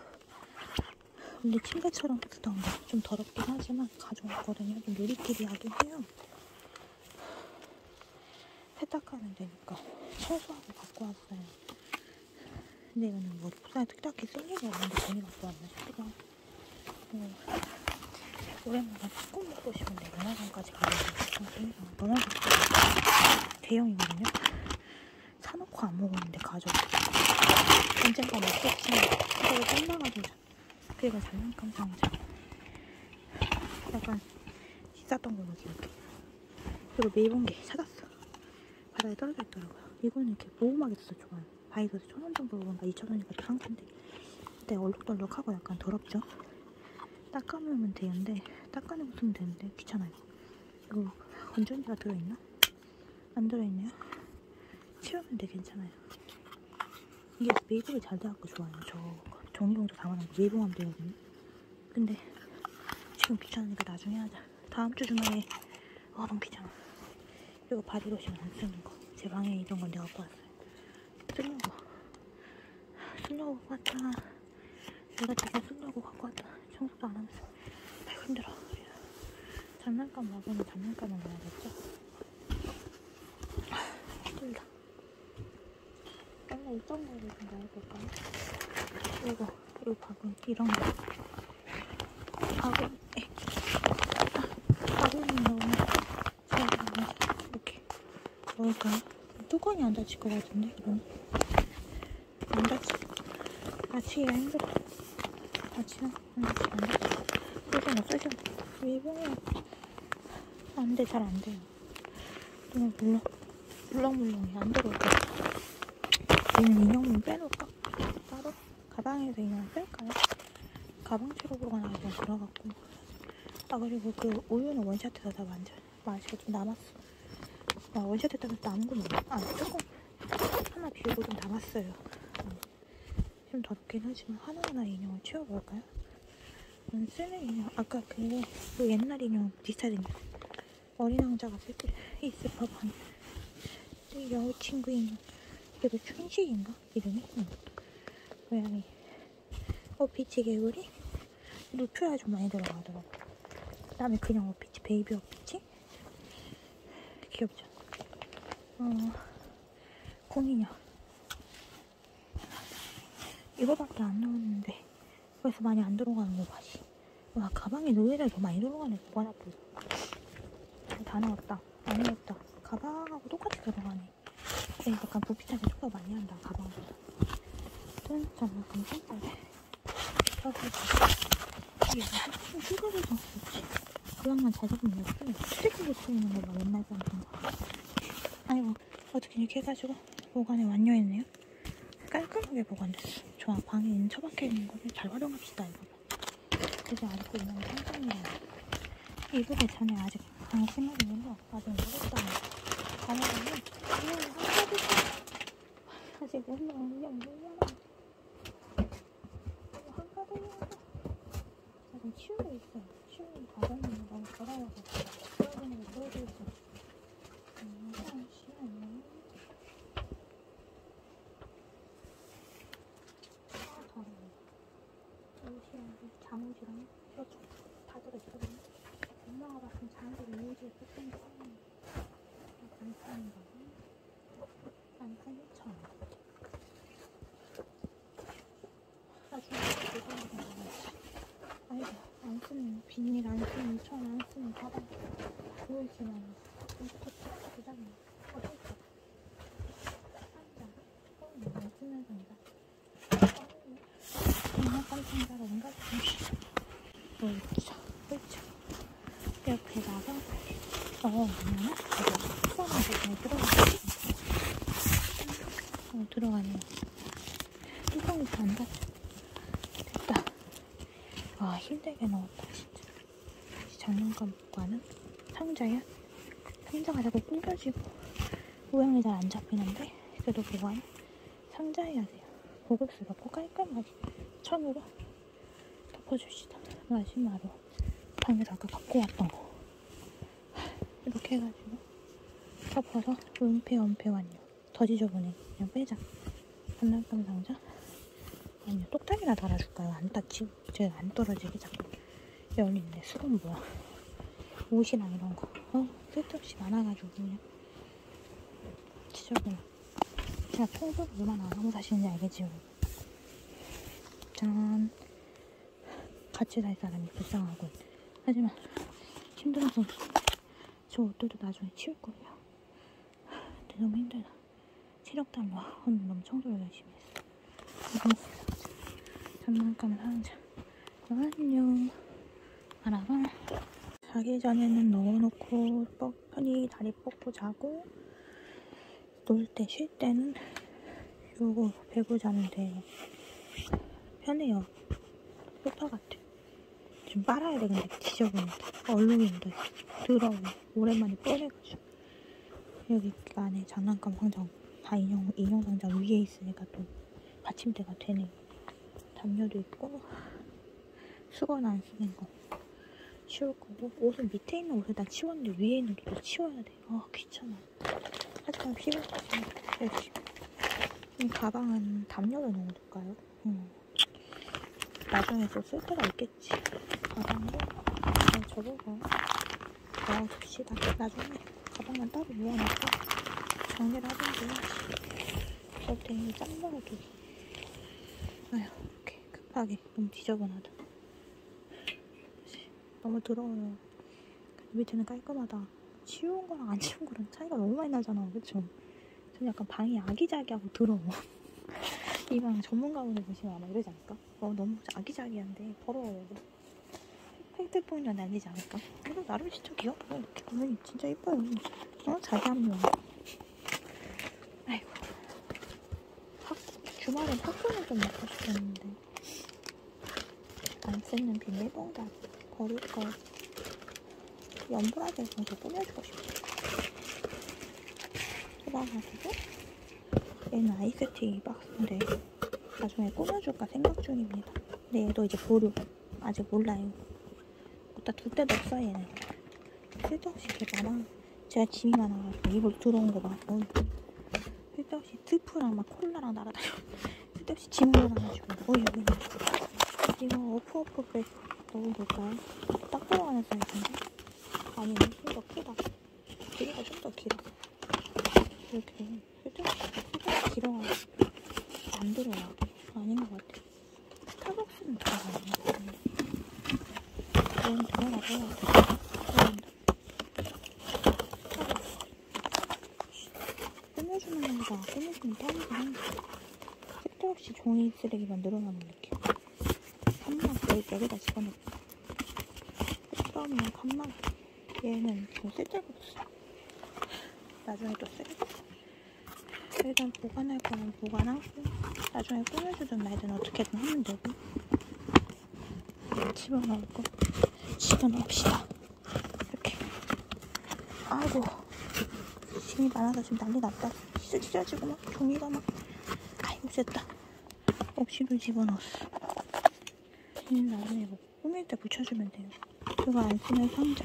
원래 침대처럼 쓰던 거 좀 더럽긴 하지만 가져왔거든요. 좀 누리끼리하긴 해요. 세탁하면 되니까 청소하고 갖고 왔어요. 근데 이거는 뭐 부산에 특별히 쓸 일이 없는데 괜히 갖고 왔나 싶기도 하고. 뭐 오랜만에 팝콘 먹고 싶은데 면허관까지 가가지고 면허관 대형이거든요. 사놓고 안 먹었는데 가져왔어. 언젠가 먹겠지만 그걸 끝나가지고 그리고 장난감상자 약간 비쌌던 걸로 기억해. 그리고 매봉개 찾았어. 바다에 떨어져 있더라고요. 이거는 이렇게 보호막이 있어서 좋아요. 바이크에서 천 원 정도 그런가 이천 원이니까 산 건데 근데 얼룩덜룩하고 약간 더럽죠. 닦아내면 되는데 닦아내고 쓰면 되는데 귀찮아요. 이거 건전지가 들어있나? 안 들어있네요. 채우면 돼. 괜찮아요. 이게 매봉이 잘 돼갖고 좋아요. 저 종이공도 담아놓고 매봉하면 되거든요. 근데 지금 귀찮으니까 나중에 하자. 다음 주 주말에 어 너무 귀찮아. 그리고 바디로션 안 쓰는 거. 제 방에 있던 건 내가 갖고 왔어요. 쓰려고 쓰려고 갖고 왔다. 내가 진짜 쓰려고 갖고 왔다. 청소도 안 하면서 아이고 힘들어. 장난감 먹으면 장난감을 넣어야겠죠? 힘들다. 원래 이런 거를 좀 넣어볼까요? 이거, 이거 바구니, 이런 거. 바구니, 바구니 넣으면 제가 이렇게 넣을까요? 뚜껑이 안 닫힐 것 같은데, 이거는? 안 닫히, 닫히기가 힘들어. 닫히나? 안 닫히나? 안 닫히나? 뚜껑 없으셔. 이거는 안 돼, 잘 안 돼요. 너무 물렁, 물렁물렁해. 안 들어올 것 같아. 얘는 인형문 빼놓을까? 따로? 가방에서 인형 뺄까요? 가방 채로 보관하기 좀 그래갖고. 아, 그리고 그 우유는 원샷해서 다 만져. 맛이 좀 남았어. 아, 원샷했다가 남은 거 먹어. 아, 조금 하나 비우고 좀 남았어요. 음. 좀 더럽긴 하지만 하나하나 인형을 치워볼까요? 음, 쓰는 인형. 아까 그, 그 옛날 인형 비슷하게 생겼어. 어린 왕자가 있을 법한 이 여우 친구 인형. 이게 뭐 춘식인가? 이름이? 응. 고양이. 어피치 개구리? 루프가 좀 많이 들어가더라고. 그 다음에 그냥 어피치, 베이비 어피치? 귀엽죠? 어, 콩인형. 이거밖에 안 넣었는데 그래서 많이 안 들어가는 거 봐지. 와, 가방에 의외로 더 많이 들어가네. 뭐가 나쁘다. 다 넣었다. 안 넣었다. 가방하고 똑같이 들어가네. 약간 부피차게 생각 많이 한다, 가방보다. 뜬 장난감 깜짝이야. 이게 좀 찌그러져서 그렇지. 가방만 잘 잡으면 예쁘네. 스티커로 쓰이는 거 봐, 옛날 같은 거. 아이고, 어떻게 이렇게 해가지고 보관에 완료했네요. 깔끔하게 보관됐어. 좋아, 방에 있는 처박혀 있는 거를 잘 활용합시다, 이거. 이제 아직도 있는 상상이라. 이북에 전에 아직 안 생각이면서 아직 모르겠다. 가면은 이거 한가지 아직 몰라. 그냥 몰라. 이거 한가지야. 지금 치우고 있어요. 치우는 과정이 너무 더러워서 떨어지는 거 보여주고 있어. 음, 잠시만요. 아, 더러워. 옷이랑 잠옷이랑 이렇게 다 들어있거든요. 엄마가 봤으면 자기를 옷을 뜯은 거 안 쓰는 거고 안 쓰는 이천 원. 나중에 이거 아이고, 안 쓰는 비닐 안 쓰는 이천 원 안 쓰는 가방 보이지만 원. 이렇게 딱 부장이 어디 있어? 상자. 어, 안 쓰는 상자. 장난감 상자가 뭔가 좀 보이죠? 보이죠? 옆에다가 넣어놓으면 이거 수건하고 잘 들어가요. 어, 들어가네요. 뚜껑이 안 닫혀. 됐다. 와, 힘들게 넣었다, 진짜. 장난감 보관은 상자야. 상자가 자꾸 꾸겨지고 모양이 잘 안 잡히는데 그래도 보관 상자해야 돼요. 고급스럽고 깔끔하게 천으로 덮어줍시다. 마지막으로 방에서 아까 갖고 왔던 거 이렇게 해가지고 덮어서 은폐 은폐 완료. 더 지저분해. 그냥 빼자. 장난감 상자. 아니요, 똑딱이나 달아줄까요? 안 닫히고 제가 안 떨어지게 자꾸 열리는데. 수건 뭐야. 옷이랑 이런 거 어? 쓸데없이 많아가지고 그냥 지저분해. 제가 청소를 얼마나 안 하고 사시는지 알겠지 여러분. 짠. 같이 살 사람이 불쌍하고 하지만 힘들어서 저 옷들도 나중에 치울 거예요. 근데 너무 힘들다. 체력 달러. 오늘 너무 청소를 열심히 했어. 장난감을 상자 안녕. 알아봐. 자기 전에는 넣어놓고 뻑, 편히 다리 뻗고 자고 놀 때 쉴 때는 요거 베고 자면 돼요. 편해요. 소파 같아. 좀 빨아야 돼. 근데 지저분해. 얼룩인데 더러워. 오랜만에 꺼내가지고. 여기 안에 장난감 상자 다 인형, 인형 상자 위에 있으니까 또 받침대가 되네. 담요도 있고 수건 안 쓰는 거 치울 거고, 옷은 밑에 있는 옷을 다 치웠는데 위에 있는 옷도 치워야 돼. 아, 귀찮아. 하지만 필요하지. 열심히. 이 가방은 담요를 넣어둘까요? 음. 나중에 또 쓸 때가 있겠지. 가방도 잘 접어서 넣어줍시다. 나중에 가방만 따로 모아놓고 정리를 하든지 해야지. 그럴 때 짱박을 두기. 아휴, 이렇게 급하게 너무 지저분하다. 너무 더러워요. 밑에는 깔끔하다. 치운 거랑 안 치운 거랑 차이가 너무 많이 나잖아. 그쵸? 저는 약간 방이 아기자기하고 더러워. 이 방 전문가분들 보시면 아마 이러지 않을까? 어, 너무 아기자기한데 더러워요. 핸드폰이 날리지 않을까? 그래도 나름 진짜 귀엽고 이렇게 보면 진짜 예뻐요. 어? 자기합리화. 아이고. 팝, 주말엔 팝콘을 좀 먹고 싶었는데 안 쓰는 비닐봉다 버릴 거 연보라기를 좀 더 꾸며주고 싶어. 그래가지고 얘는 아이스티 박스인데 나중에 꾸며줄까 생각 중입니다. 근데 얘도 이제 보류. 아직 몰라요. 일단 둘 데도 없어 얘는. 쓸데없이 이렇게 많아. 제가 짐이 많아가지고 입을 들어온 거 말고 쓸데없이 트프랑 막 콜라랑 날아다녀. 쓸데없이 짐 늘어나가지고 어 여기 이거 어프어프백 넣어볼까요? 딱 들어가는 사이즈인데 아니네 좀 더 크다. 길이가 좀 더 길어. 이렇게 쓸데없이 쓸데없이 길어가지고 안 들어와. 아닌 것 같아. 스타벅스는 들어가네. 얘는 들어가고 들어간다. 꾸며주는 거보다 꾸며주는 땀이긴 한데 쓸데없이 종이 쓰레기만 늘어나는 느낌. 칸막 여기, 여기다 집어넣을까? 끝감이랑 칸막 얘는 좀 쓸데가 없어. 나중에 또 쓰겠다. 일단 보관할 거는 보관하고 나중에 꾸며주든 말든 어떻게든 하면 되고 집어넣을 거 집어넣읍시다. 이렇게. 아이고 짐이 많아서 지금 난리 났다. 찢어지고 막 종이가 막 아이고 쨌다. 없이도 집어넣었어. 얘는 나중에 뭐 꾸밀 때 붙여주면 돼요. 그거 안 쓰는 상자.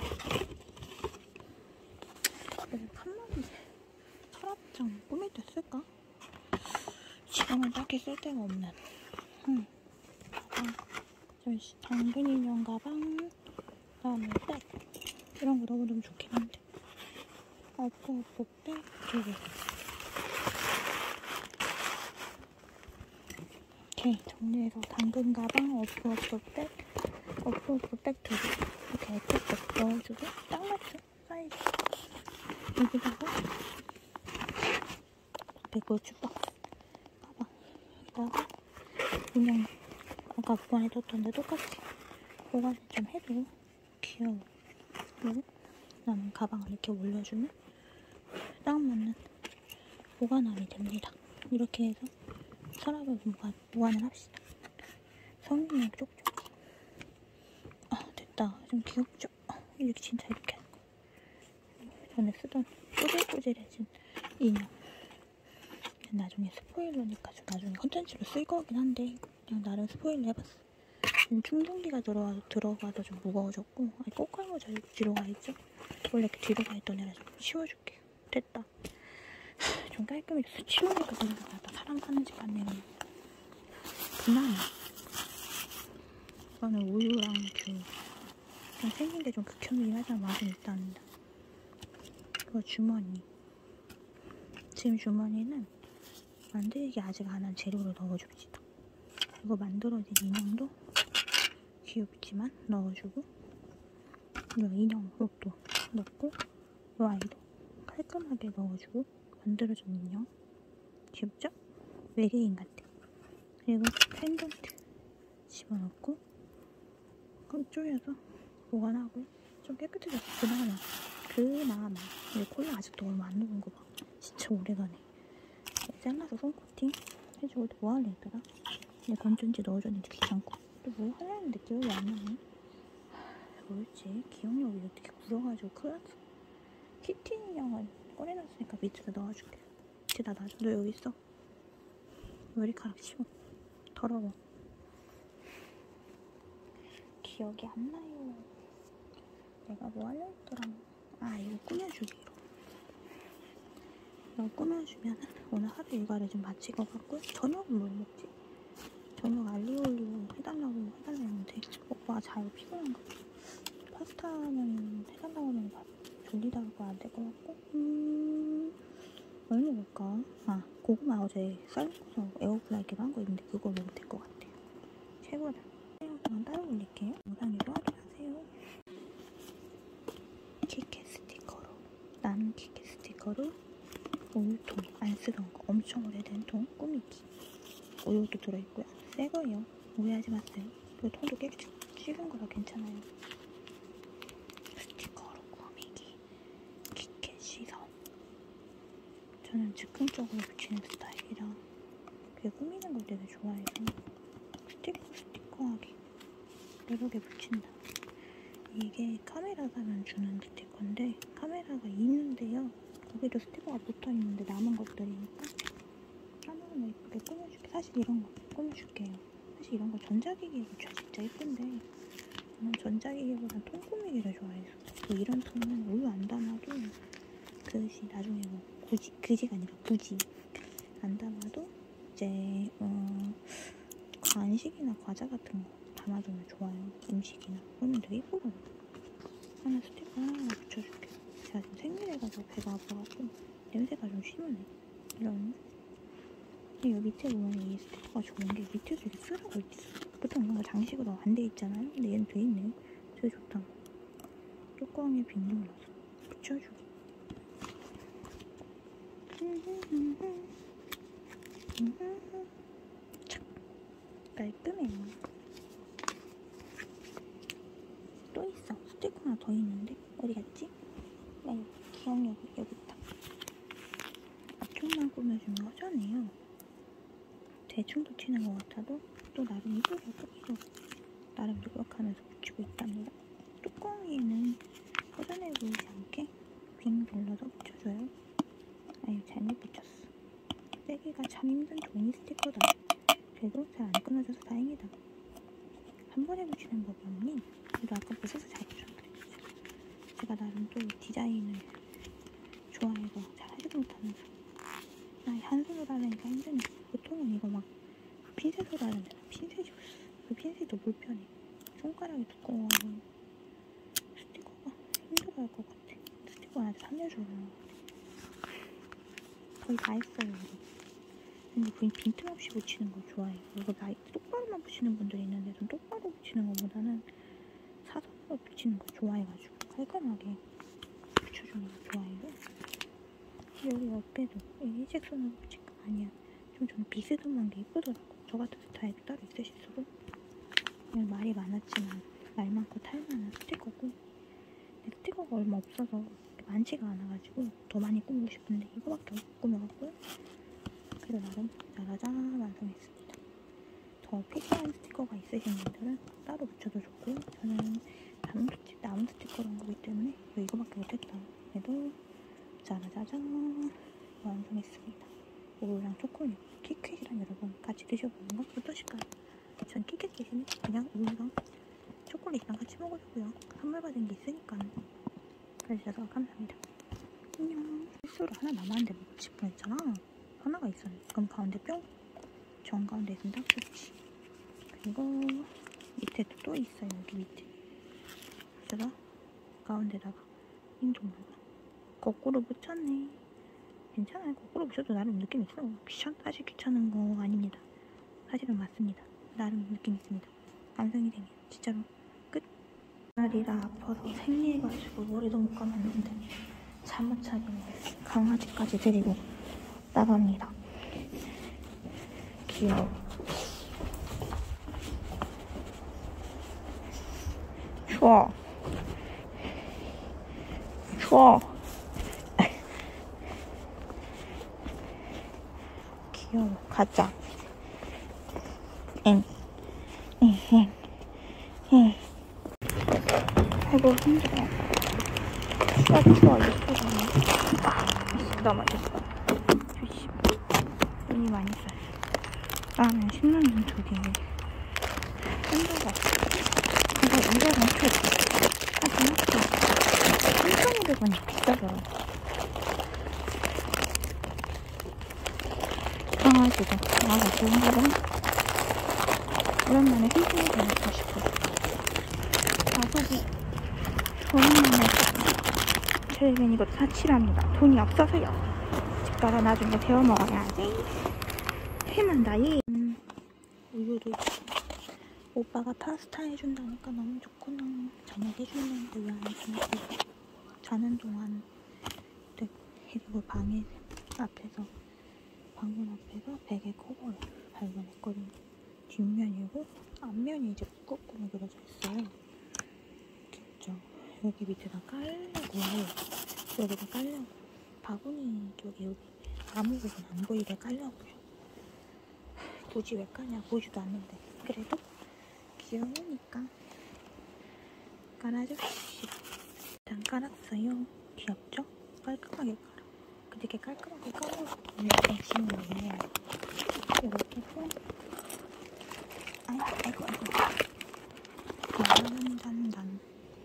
그래서 칸막이 서랍장 꾸밀 때 쓸까? 지금은 딱히 쓸데가 없는. 응. 가방. 당근 인형 가방. 그다음에 백. 이런 거 너무너무 좋긴 한데. 어프어프 백 두 개. 이렇게 정리해서 당근 가방, 어프어프 백, 어프어프 백 두 개. 이렇게 에코백 넣어주고 딱 맞죠? 사이즈. 여기다가 백고추 박스 가방. 여기다가 인형 아까 보관해 뒀던데 똑같이 보관을 좀 해도 귀여워. 그리고 그다음에 가방을 이렇게 올려주면 딱 맞는 보관함이 됩니다. 이렇게 해서 서랍을 보관, 보관을 합시다. 성인용 쪽쪽. 아 됐다. 좀 귀엽죠? 이렇게 진짜 이렇게 하는 거. 전에 쓰던 꼬질꼬질해진 인형. 나중에 스포일러니까 나중에 컨텐츠로 쓸 거긴 한데 그냥 나름 스포일러 해봤어. 충전기가 들어가서, 들어가서 좀 무거워졌고 아니 꽃갈모 잘 뒤로 가있죠? 원래 이렇게 뒤로 가있던 애라 좀 치워줄게요. 됐다. 좀 깔끔해졌어. 치우니까 그냥 나 사람 사는 집 같네. 그나마 이거는 우유랑 귤 좀 생긴 게 좀 극혐이긴 하지만 맛은 있답니다. 그거 주머니. 지금 주머니는 만들기 아직 안 한 재료를 넣어줍시다. 이거 만들어진 인형도 귀엽지만 넣어주고 이 인형 옷도 넣고 이 아이도 깔끔하게 넣어주고 만들어진 인형 귀엽죠? 외계인 같아. 그리고 펜던트 집어넣고 이쪽에서 보관하고 좀 깨끗해졌어. 그나마 그나마 이 콜라 아직도 얼마 안 녹은 거 봐. 진짜 오래가네. 잘라서 손코팅 해주고 또 뭐 하려 했더라? 얘 건전지 넣어줬는데 귀찮고 또 뭐 하려 했는데 기억이 안 나네. 뭐였지? 기억력이 어떻게 굳어가지고 큰일 났어. 키티 인형은 꺼내놨으니까 밑에다 넣어줄게. 밑에다 놔줘. 너 여기 있어. 머리카락 치워. 더러워. 기억이 안 나요. 내가 뭐 하려 했더라. 아 이거 꾸며주기로. 이거 꾸며주면 오늘 하루 일과를 좀 마칠 것 같고 저녁은 뭘 먹지? 저녁 알리올리오 해달라고 해달라는데 오빠가 잘 피곤한가 봐. 파스타는 해달라고 하면 밥 졸리다고 안 될 것 같고 음... 뭘 먹을까? 아 고구마 어제 썰고서 에어프라이기로 한 거 있는데 그거 먹으면 될 것 같아요. 최고다. 영상 따로 올릴게요. 영상에 도와주세요. 키캣 스티커로 나는 키캣 스티커로 우유통 안 쓰던 거 엄청 오래된 통 꾸미기 우유도 들어있고요. 새 거예요. 오해하지 마세요. 그 통도 깨끗이 씻은 거라 괜찮아요. 스티커로 꾸미기 키캣 시선. 저는 즉흥적으로 붙이는 스타일이라 그게 꾸미는 걸 되게 좋아해서 스티커 스티커하게 여러 개 붙인다. 이게 카메라 사면 주는 스티커인데 카메라가 있는데요. 거기도 스티커가 붙어있는데 남은 것들이니까 하나는 예쁘게 꾸며줄게. 사실 이런 거 꾸며줄게요. 사실 이런 거 전자기기에 붙여 진짜 예쁜데 저는 전자기기보다 통 꾸미기를 좋아해서 뭐 이런 통은 우유 안 담아도 그릇이 나중에 뭐 굳이, 그지가 아니라 굳이 안 담아도 이제 어, 간식이나 과자 같은 거 담아두면 좋아요. 음식이나 그러면 되게 예쁘거든요. 하나 스티커 하나 붙여줄게요. 제가 지금 생일해가지고 배가 아파가지고 냄새가 좀 심하네. 이런 근데 여기 밑에 보면 이 스티커가 좋은 게 밑에도 이렇게 쓰라고 있어. 보통 이런 거 장식으로 안 돼 있잖아요. 근데 얘는 돼 있네요. 되게 좋다. 뚜껑에 빈도 넣어서 붙여주고 참 깔끔해요. 또 있어. 스티커 하나 더 있는데 어디 갔지? 나 여기 기억력이 여기 있다. 앞쪽만 꾸며주면 허전해요. 대충 붙이는 것 같아도 또 나름 이쁘게 꾸미고 나름 노력하면서 붙이고 있답니다. 뚜껑에는 허전해 보이지 않게 빙 눌러서 붙여줘요. 아유 잘못 붙였어. 떼기가 참 힘든 종이 스티커다. 그래도 잘 안 끊어져서 다행이다. 한 번에 붙이는 법이 없니? 그래도 아까 붙여서 잘 붙였는데 제가 나름 또 디자인을 좋아해서 잘 하지도 못하면서 아, 한 손으로 하려니까 힘드네. 보통은 이거 막 핀셋으로 하는데 핀셋이 없어. 그 핀셋도 불편해. 손가락이 두꺼워서 스티커가 힘들어할 것 같아. 스티커 나한테 살려줘야 하는 것 같아. 거의 다 했어요 이거. 근데 부인 빈틈없이 붙이는 걸 좋아해요. 이거 라이트 똑바로만 붙이는 분들이 있는데 전 똑바로 붙이는 것보다는 사선으로 붙이는 걸 좋아해가지고 깔끔하게 붙여주는 걸 좋아해요. 여기 옆에도 일직선으로 붙인 거 아니야. 좀 저는 비스듬한 게 이쁘더라고. 저 같은 스타일이 따로 있으실수록 그냥 말이 많았지만 말 많고 탈 많은 스티커고 근데 스티커가 얼마 없어서 많지가 않아가지고 더 많이 꾸미고 싶은데 이거밖에 못 꾸며갖고요. 그래도 나름 짜라잔 완성했습니다. 더 필요한 스티커가 있으신 분들은 따로 붙여도 좋고요. 저는 남은, 스티, 남은 스티커로 거기 때문에 이거밖에 못했다 해도 짜라자잔 완성했습니다. 우유랑 초콜릿 키캣이랑 여러분 같이 드셔보는 거 어떠실까요? 전 키캣 대신에 그냥 우유랑 초콜릿이랑 같이 먹어주고요. 선물 받은 게 있으니까 해주셔서 감사합니다. 안녕. 실수로 하나 남았는데 먹고 싶을 뻔했잖아. 하나가 있었네. 그럼 가운데 뿅 정가운데 있으면 딱 좋지. 그리고 밑에도 또 있어요. 여기 밑에 그래서 가운데다가 인종만 거꾸로 붙였네. 괜찮아요. 거꾸로 붙여도 나름 느낌 있어. 귀찮, 사실 귀찮은 거 아닙니다. 사실은 맞습니다. 나름 느낌 있습니다. 완성이 되네요. 진짜로 끝. 날이라 아파서 생리해가지고 머리도 못 감았는데 잠못 차리네. 강아지까지 데리고 나갑니다. 귀여워. 추워. 추워. 귀여워. 가자. 엥. 엥. 엥. 엥. 아이고 힘들어. 추워 추워. 예쁘잖아. 아, 너무 맛있어. 조심. 눈이 많이 써요. 라면 씹는 눈 두 개. 햄버거. 이거 이거 엄청 아 재밌어. 삼천오백 원이 비싸더라고. 강아지도 강아지 햄버거. 오랜만에 힐링이 되고 싶어요. 아버지 오랜만에 저희는 이거 사치랍니다. 돈이 없어서요. 집 가서 나중에 데워 먹어야지. 해만다이. 음, 우유도 오빠가 파스타 해준다니까 너무 좋구나. 저녁 해주는데 왜 안 해주고 자는 동안 그리고 방에 앞에서 방문 앞에서 베개 커버를 발견했거든요. 뒷면이고 앞면이 이제 꾹꾹 그려져 있어요. 귀엽죠? 여기 밑에다 깔려고 여기다 깔려고 바구니 쪽에 여기 아무 부분 안 보이게 깔려고요. 굳이 왜 까냐 보지도 않는데 그래도 귀여우니까 깔아주시오. 일단 깔았어요. 귀엽죠? 깔끔하게 깔아. 근데 이렇게 깔끔하게 깔아서 이렇게 지는 거예요. 이렇게 좀 아이고 아이고 아이고 단단단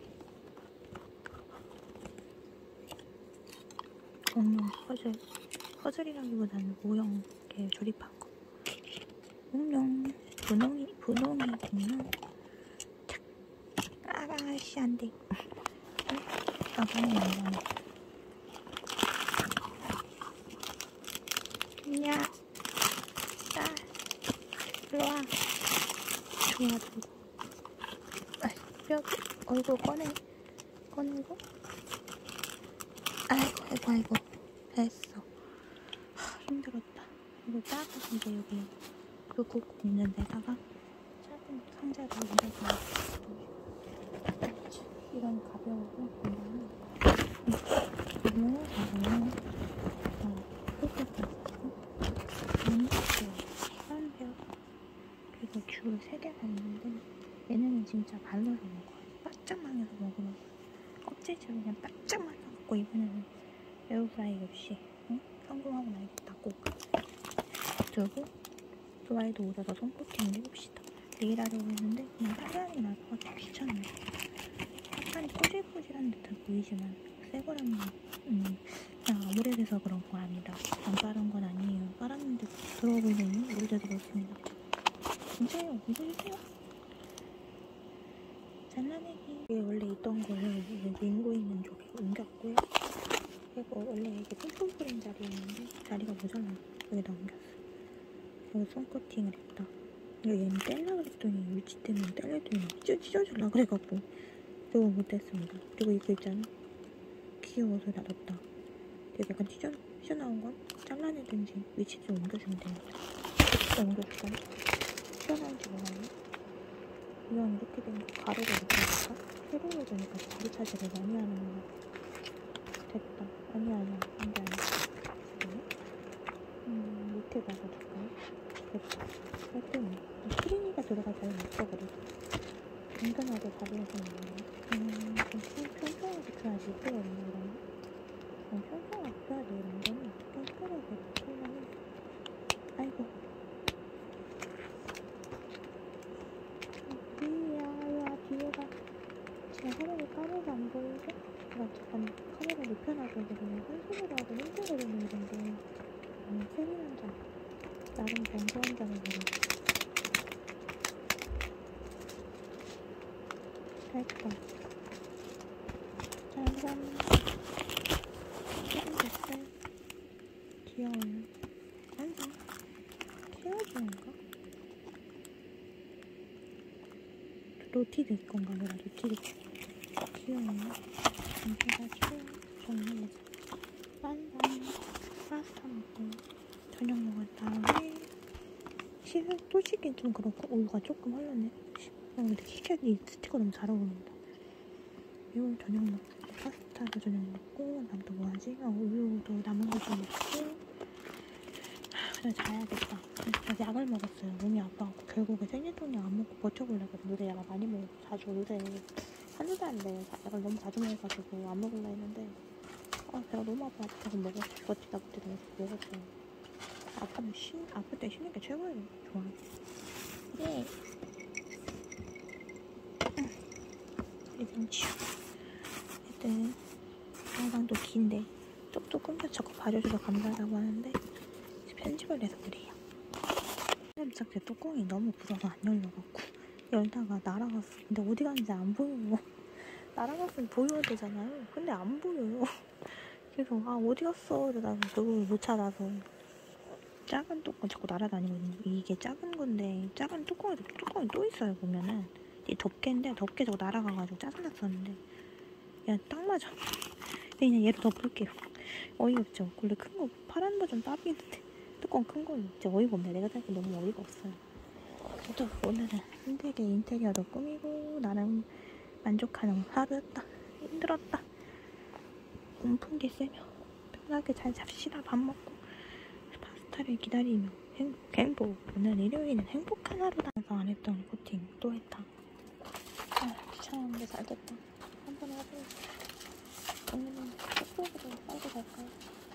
공룡 퍼즐 퍼즐이라기보다는 모형 이렇게 조립한 거. 공룡 분홍이 분홍이 공룡 착 아가씨 안돼. 아가는 안돼. 야, 아, 일로와. 좋아, 좋아. 아, 뼈, 얼굴 꺼내, 꺼내고. 아이고, 아이고, 아이고. 됐어. 하, 힘들었다. 이거 따서 이제 여기 끄고 있는 데다가 작은 상자를 얹어서 이런 가벼우고 그냥 너무 가벼워. 그리고 귤 세 개가 있는데 얘네는 진짜 발라서 먹어요. 바짝 망해서 먹으면 껍질째로 그냥 바짝 말라갖고 이번에는 에어프라이 없이 응? 성공하고 나야겠다. 꼭 두고 드라이도 오셔서 손코팅을 해봅시다. 내일 하려고 했는데 그냥 하얀이 나서 귀찮아요. 약간 꼬질꼬질한 듯해 보이지만 새 거라면 음, 그냥 오래돼서 그런 거 아니다. 안 빠른 건 아니에요. 빨았는데 더러워 보이더니 오래돼서 그렇습니다. 진짜요? 이거 주세요. 잘라내기. 이게 원래 있던 거를 민고 있는 쪽에 옮겼고요. 그리고 원래 이게 뿜뿜 뿌린 자리였는데 자리가 모자라서 여기다 옮겼어. 여기 손코팅을 했다. 이거 얘는 떼려고 그랬더니 위치 때문에 떼려더니 막 찢어질라 그래갖고 저거 못했습니다. 그리고 이거 있잖아. 귀여워서 놔뒀다. 되게 약간 튀져, 튀어나온 건 잘라내든지 위치 좀 옮겨주면 됩니다. 옮겨줄까요? 튀어나온지 몰라요? 이왕 이렇게 된 거 가로로 이렇게 할까? 세로로 되니까 자리 차지를 많이 하는 거. 됐다. 아니 아니야. 안돼 안돼. 음 밑에 박아줄까요? 됐다. 깔끔해. 키링이가 들어가서 잘 못써버려. 간단하게 가벼워서 먹네요. 음, 좀 평평하게 펴야지 예쁘거든요, 이런 거. 좀 평평하게 펴야 돼, 이런 거는. 평평하게 펴려면. 아이고. 뒤야, 뒤에가. 제가 화면이 까매서 안 보이죠? 제가 잠깐 카메라 눕혀놔서 그냥 한 손으로 하고 힘들거든요, 이런 게. 너무 세밀한 장. 나름 견고한 장을 그려. 됐다. 짜잔. 조금 됐어요. 귀여워요. 완성. 키워주는가? 노티드 건가? 뭐라 노티드. 귀여워요. 이렇게 해가지고 정리해서 완성. 파스타 먹고 저녁 먹은 다음에 시술 또 시긴 좀 그렇고 우유가 조금 흘렀네. 근데 키캣이 스티커 너무 잘 어울린다. 이거 저녁 먹고 파스타도 저녁 먹고 다음 또 뭐하지? 어, 우유도 남은 거 좀 먹고 그래 자야겠다. 진짜 약을 먹었어요. 몸이 아파갖고 결국에 생리통약 안 먹고 버텨보려고 요새 약을 많이 먹고 자주 요새 한두 달인데 약을 너무 자주 먹어가지고 안 먹으려 했는데 아 배가 너무 아파서 계속 먹었어. 버티다 버티다 먹었어요. 아프면 쉬, 아플 때 쉬는 게 최고예요. 좋아. 예. 이건 치우. 하여튼 영상도 긴데 쪽쪽 끊겨쳐서 봐줘서 감사하다고 하는데 편집을 해서 그래요. 깜짝 제 뚜껑이 너무 굳어서 안 열려갖고 열다가 날아갔어. 근데 어디 갔는지 안 보여요. 날아갔으면 보여야 되잖아요. 근데 안 보여요. 그래서 아 어디 갔어 이러다가 그걸 못 찾아서 작은 뚜껑 자꾸 날아다니거든요. 이게 작은 건데 작은 뚜껑에도 뚜껑이 또 있어요. 보면은 이 덮개인데 덮개 저거 날아가가지고 짜증났었는데 야 딱 맞아. 그냥 얘로 덮을게요. 어이없죠. 원래 큰 거 파란 버전 따로 있는데 뚜껑 큰 거예요. 진짜 어이가 없네. 내가 생각해 너무 어이가 없어요. 또 오늘은 힘들게 인테리어도 꾸미고 나름 만족하는 하루였다. 힘들었다. 온풍기 쐬며 편하게 잘 잡시다. 밥 먹고 파스타를 기다리며 행복 행복. 오늘 일요일은 행복한 하루다. 그래서 안 했던 코팅 또 했다. 아 귀찮았는데 잘 됐다. 한번 해보자. 오늘은 쪽쪽으로 빨리 갈까요?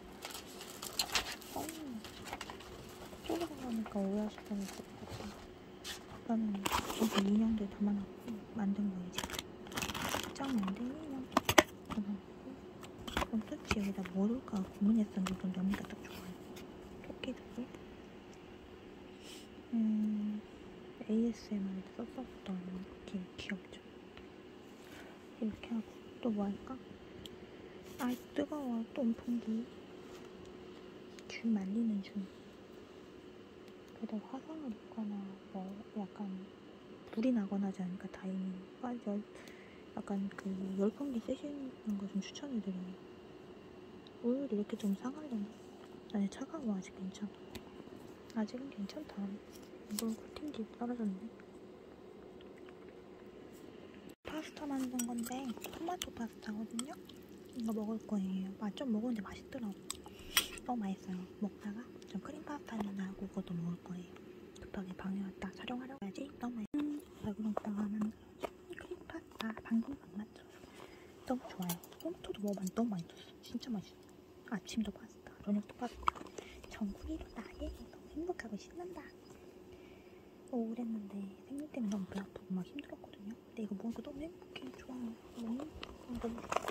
아니 쪽으로 가니까 오해하실 뻔 했을 것 같아. 나는 진짜 인형들 담아놨고 만든 거 이제 짱 만든 인형 담아놨고 콘텐츠 여기다 뭐 넣을까 고민했었는데 이건 너무나 딱 좋아요. 토끼도 음 에이에스엠알에도 썼었던 이렇게 귀엽죠. 이렇게 하고 또 뭐 할까? 아이 뜨거워. 또 온풍기 줄 말리는 중. 그래도 화상을 입거나 뭐 약간 불이 나거나 하지 않으니까 다행히 빠져. 약간 그 열풍기 쓰시는 거 좀 추천해드려요. 오일이 이렇게 좀 상하려나? 아니 차가워. 아직 괜찮아. 아직은 괜찮다. 물 코팅기 떨어졌네. 파스타 만든 건데 토마토 파스타거든요. 이거 먹을 거예요. 맛 좀 먹었는데 맛있더라고. 너무 맛있어요. 먹다가 좀 크림 파스타는 나고 그것도 먹을 거예요. 급하게 방에 왔다 촬영하려고 해야지. 너무 맛있어. 음, 자 그럼 다가 만들어야지. 크림 파스타 방금 안 만들었어. 너무 좋아요. 토마토도 먹어봤는데 너무 맛있었어. 진짜 맛있어. 아침도 파스타, 저녁도 파스타. 전국이로 나의 너무 행복하고 신난다. 우울했는데 생일 때문에 너무 배 아프고 막 힘들었거든요. 근데 이거 먹으니까 너무 행복해. 좋아요. 너무 너무 좋아.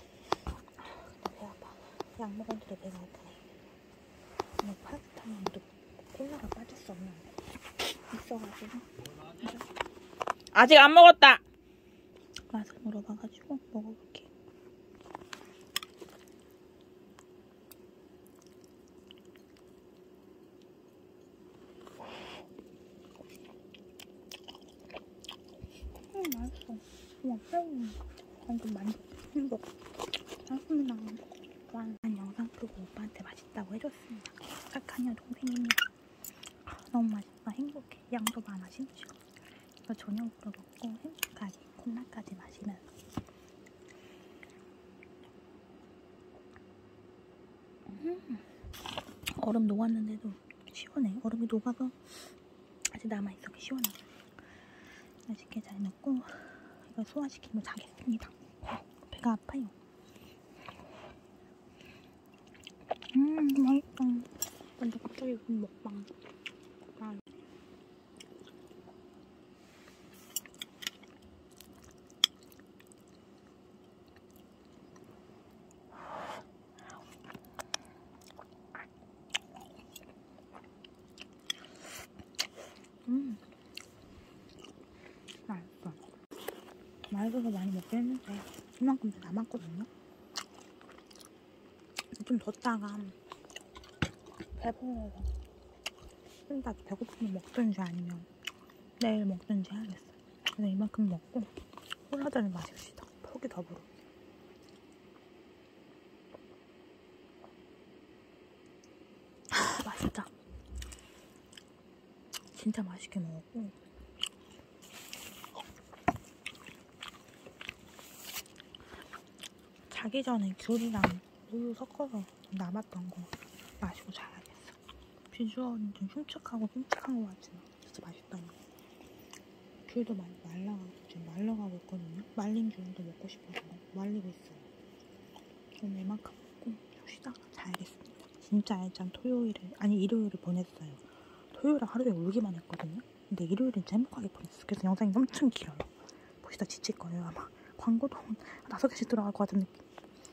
배 아파. 약 먹었는데 배가 아프네. 오늘 파스타는 또 콜라가 빠질 수 없는데 있어가지고
아직 안 먹었다.
맛을 물어봐가지고 먹어볼게요. 음 맛있어. 우와 새우 완전 만족. 행복. 맛있습니다. 한 영상 끄고 오빠한테 맛있다고 해줬습니다. 착한 여동생입니다. 너무 맛있다. 행복해. 양도 많아 심지어. 이거 저녁으로 먹고 행복하게 콜라까지 마시면서 음. 얼음 녹았는데도 시원해. 얼음이 녹아서 아직 남아있어. 시원하고 맛있게 잘 먹고 이거 소화시키고 자겠습니다. 배가 아파요. 음 맛있다. 근데 갑자기 먹방. 아. 음 맛있어. 맛있어서 많이 먹긴 했는데 이만큼 더 남았거든요. 좀 뒀다가 배불러서 좀 이따 배고프면 먹든지 아니면 내일 먹든지 해야겠어. 그래서 이만큼 먹고 콜라잔을 마십시다. 속이 더불어. 하, 맛있다. 진짜 맛있게 먹었고 자기 전에 귤이랑 우유 섞어서 남았던 거 마시고 자야겠어. 비주얼은 좀 흉측하고 끔찍한 것 같지만 진짜 맛있다. 이거. 귤도 많이 말라가고 지금 말라가고 있거든요. 말린 귤도 먹고 싶어서 말리고 있어요. 오늘 이만큼 먹고 좀 쉬다가 자야겠습니다. 진짜 알찬 토요일을 아니 일요일을 보냈어요. 토요일은 하루 종일 울기만 했거든요. 근데 일요일은 진짜 행복하게 보냈어요. 그래서 영상이 엄청 길어요. 보시다 지칠 거예요 아마. 광고도 한 다섯 개씩 들어갈 것 같은 느낌.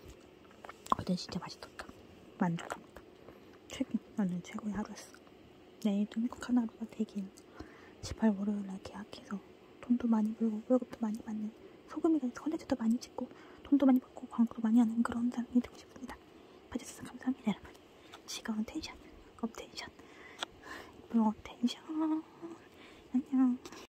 근데 진짜 맛있었다. 만족합니다. 최고. 오늘 최고의 하루였어. 내일도 행복한 하루가 되길. 제발 월요일날 계약해서 돈도 많이 벌고 월급도 많이 받는 소금이가 컨텐츠도 많이 찍고 돈도 많이 받고 광고도 많이 하는 그런 사람이 되고 싶습니다. 봐주셔서 감사합니다 여러분. 즐거운 텐션, 업텐션, 이쁜 업텐션. 안녕.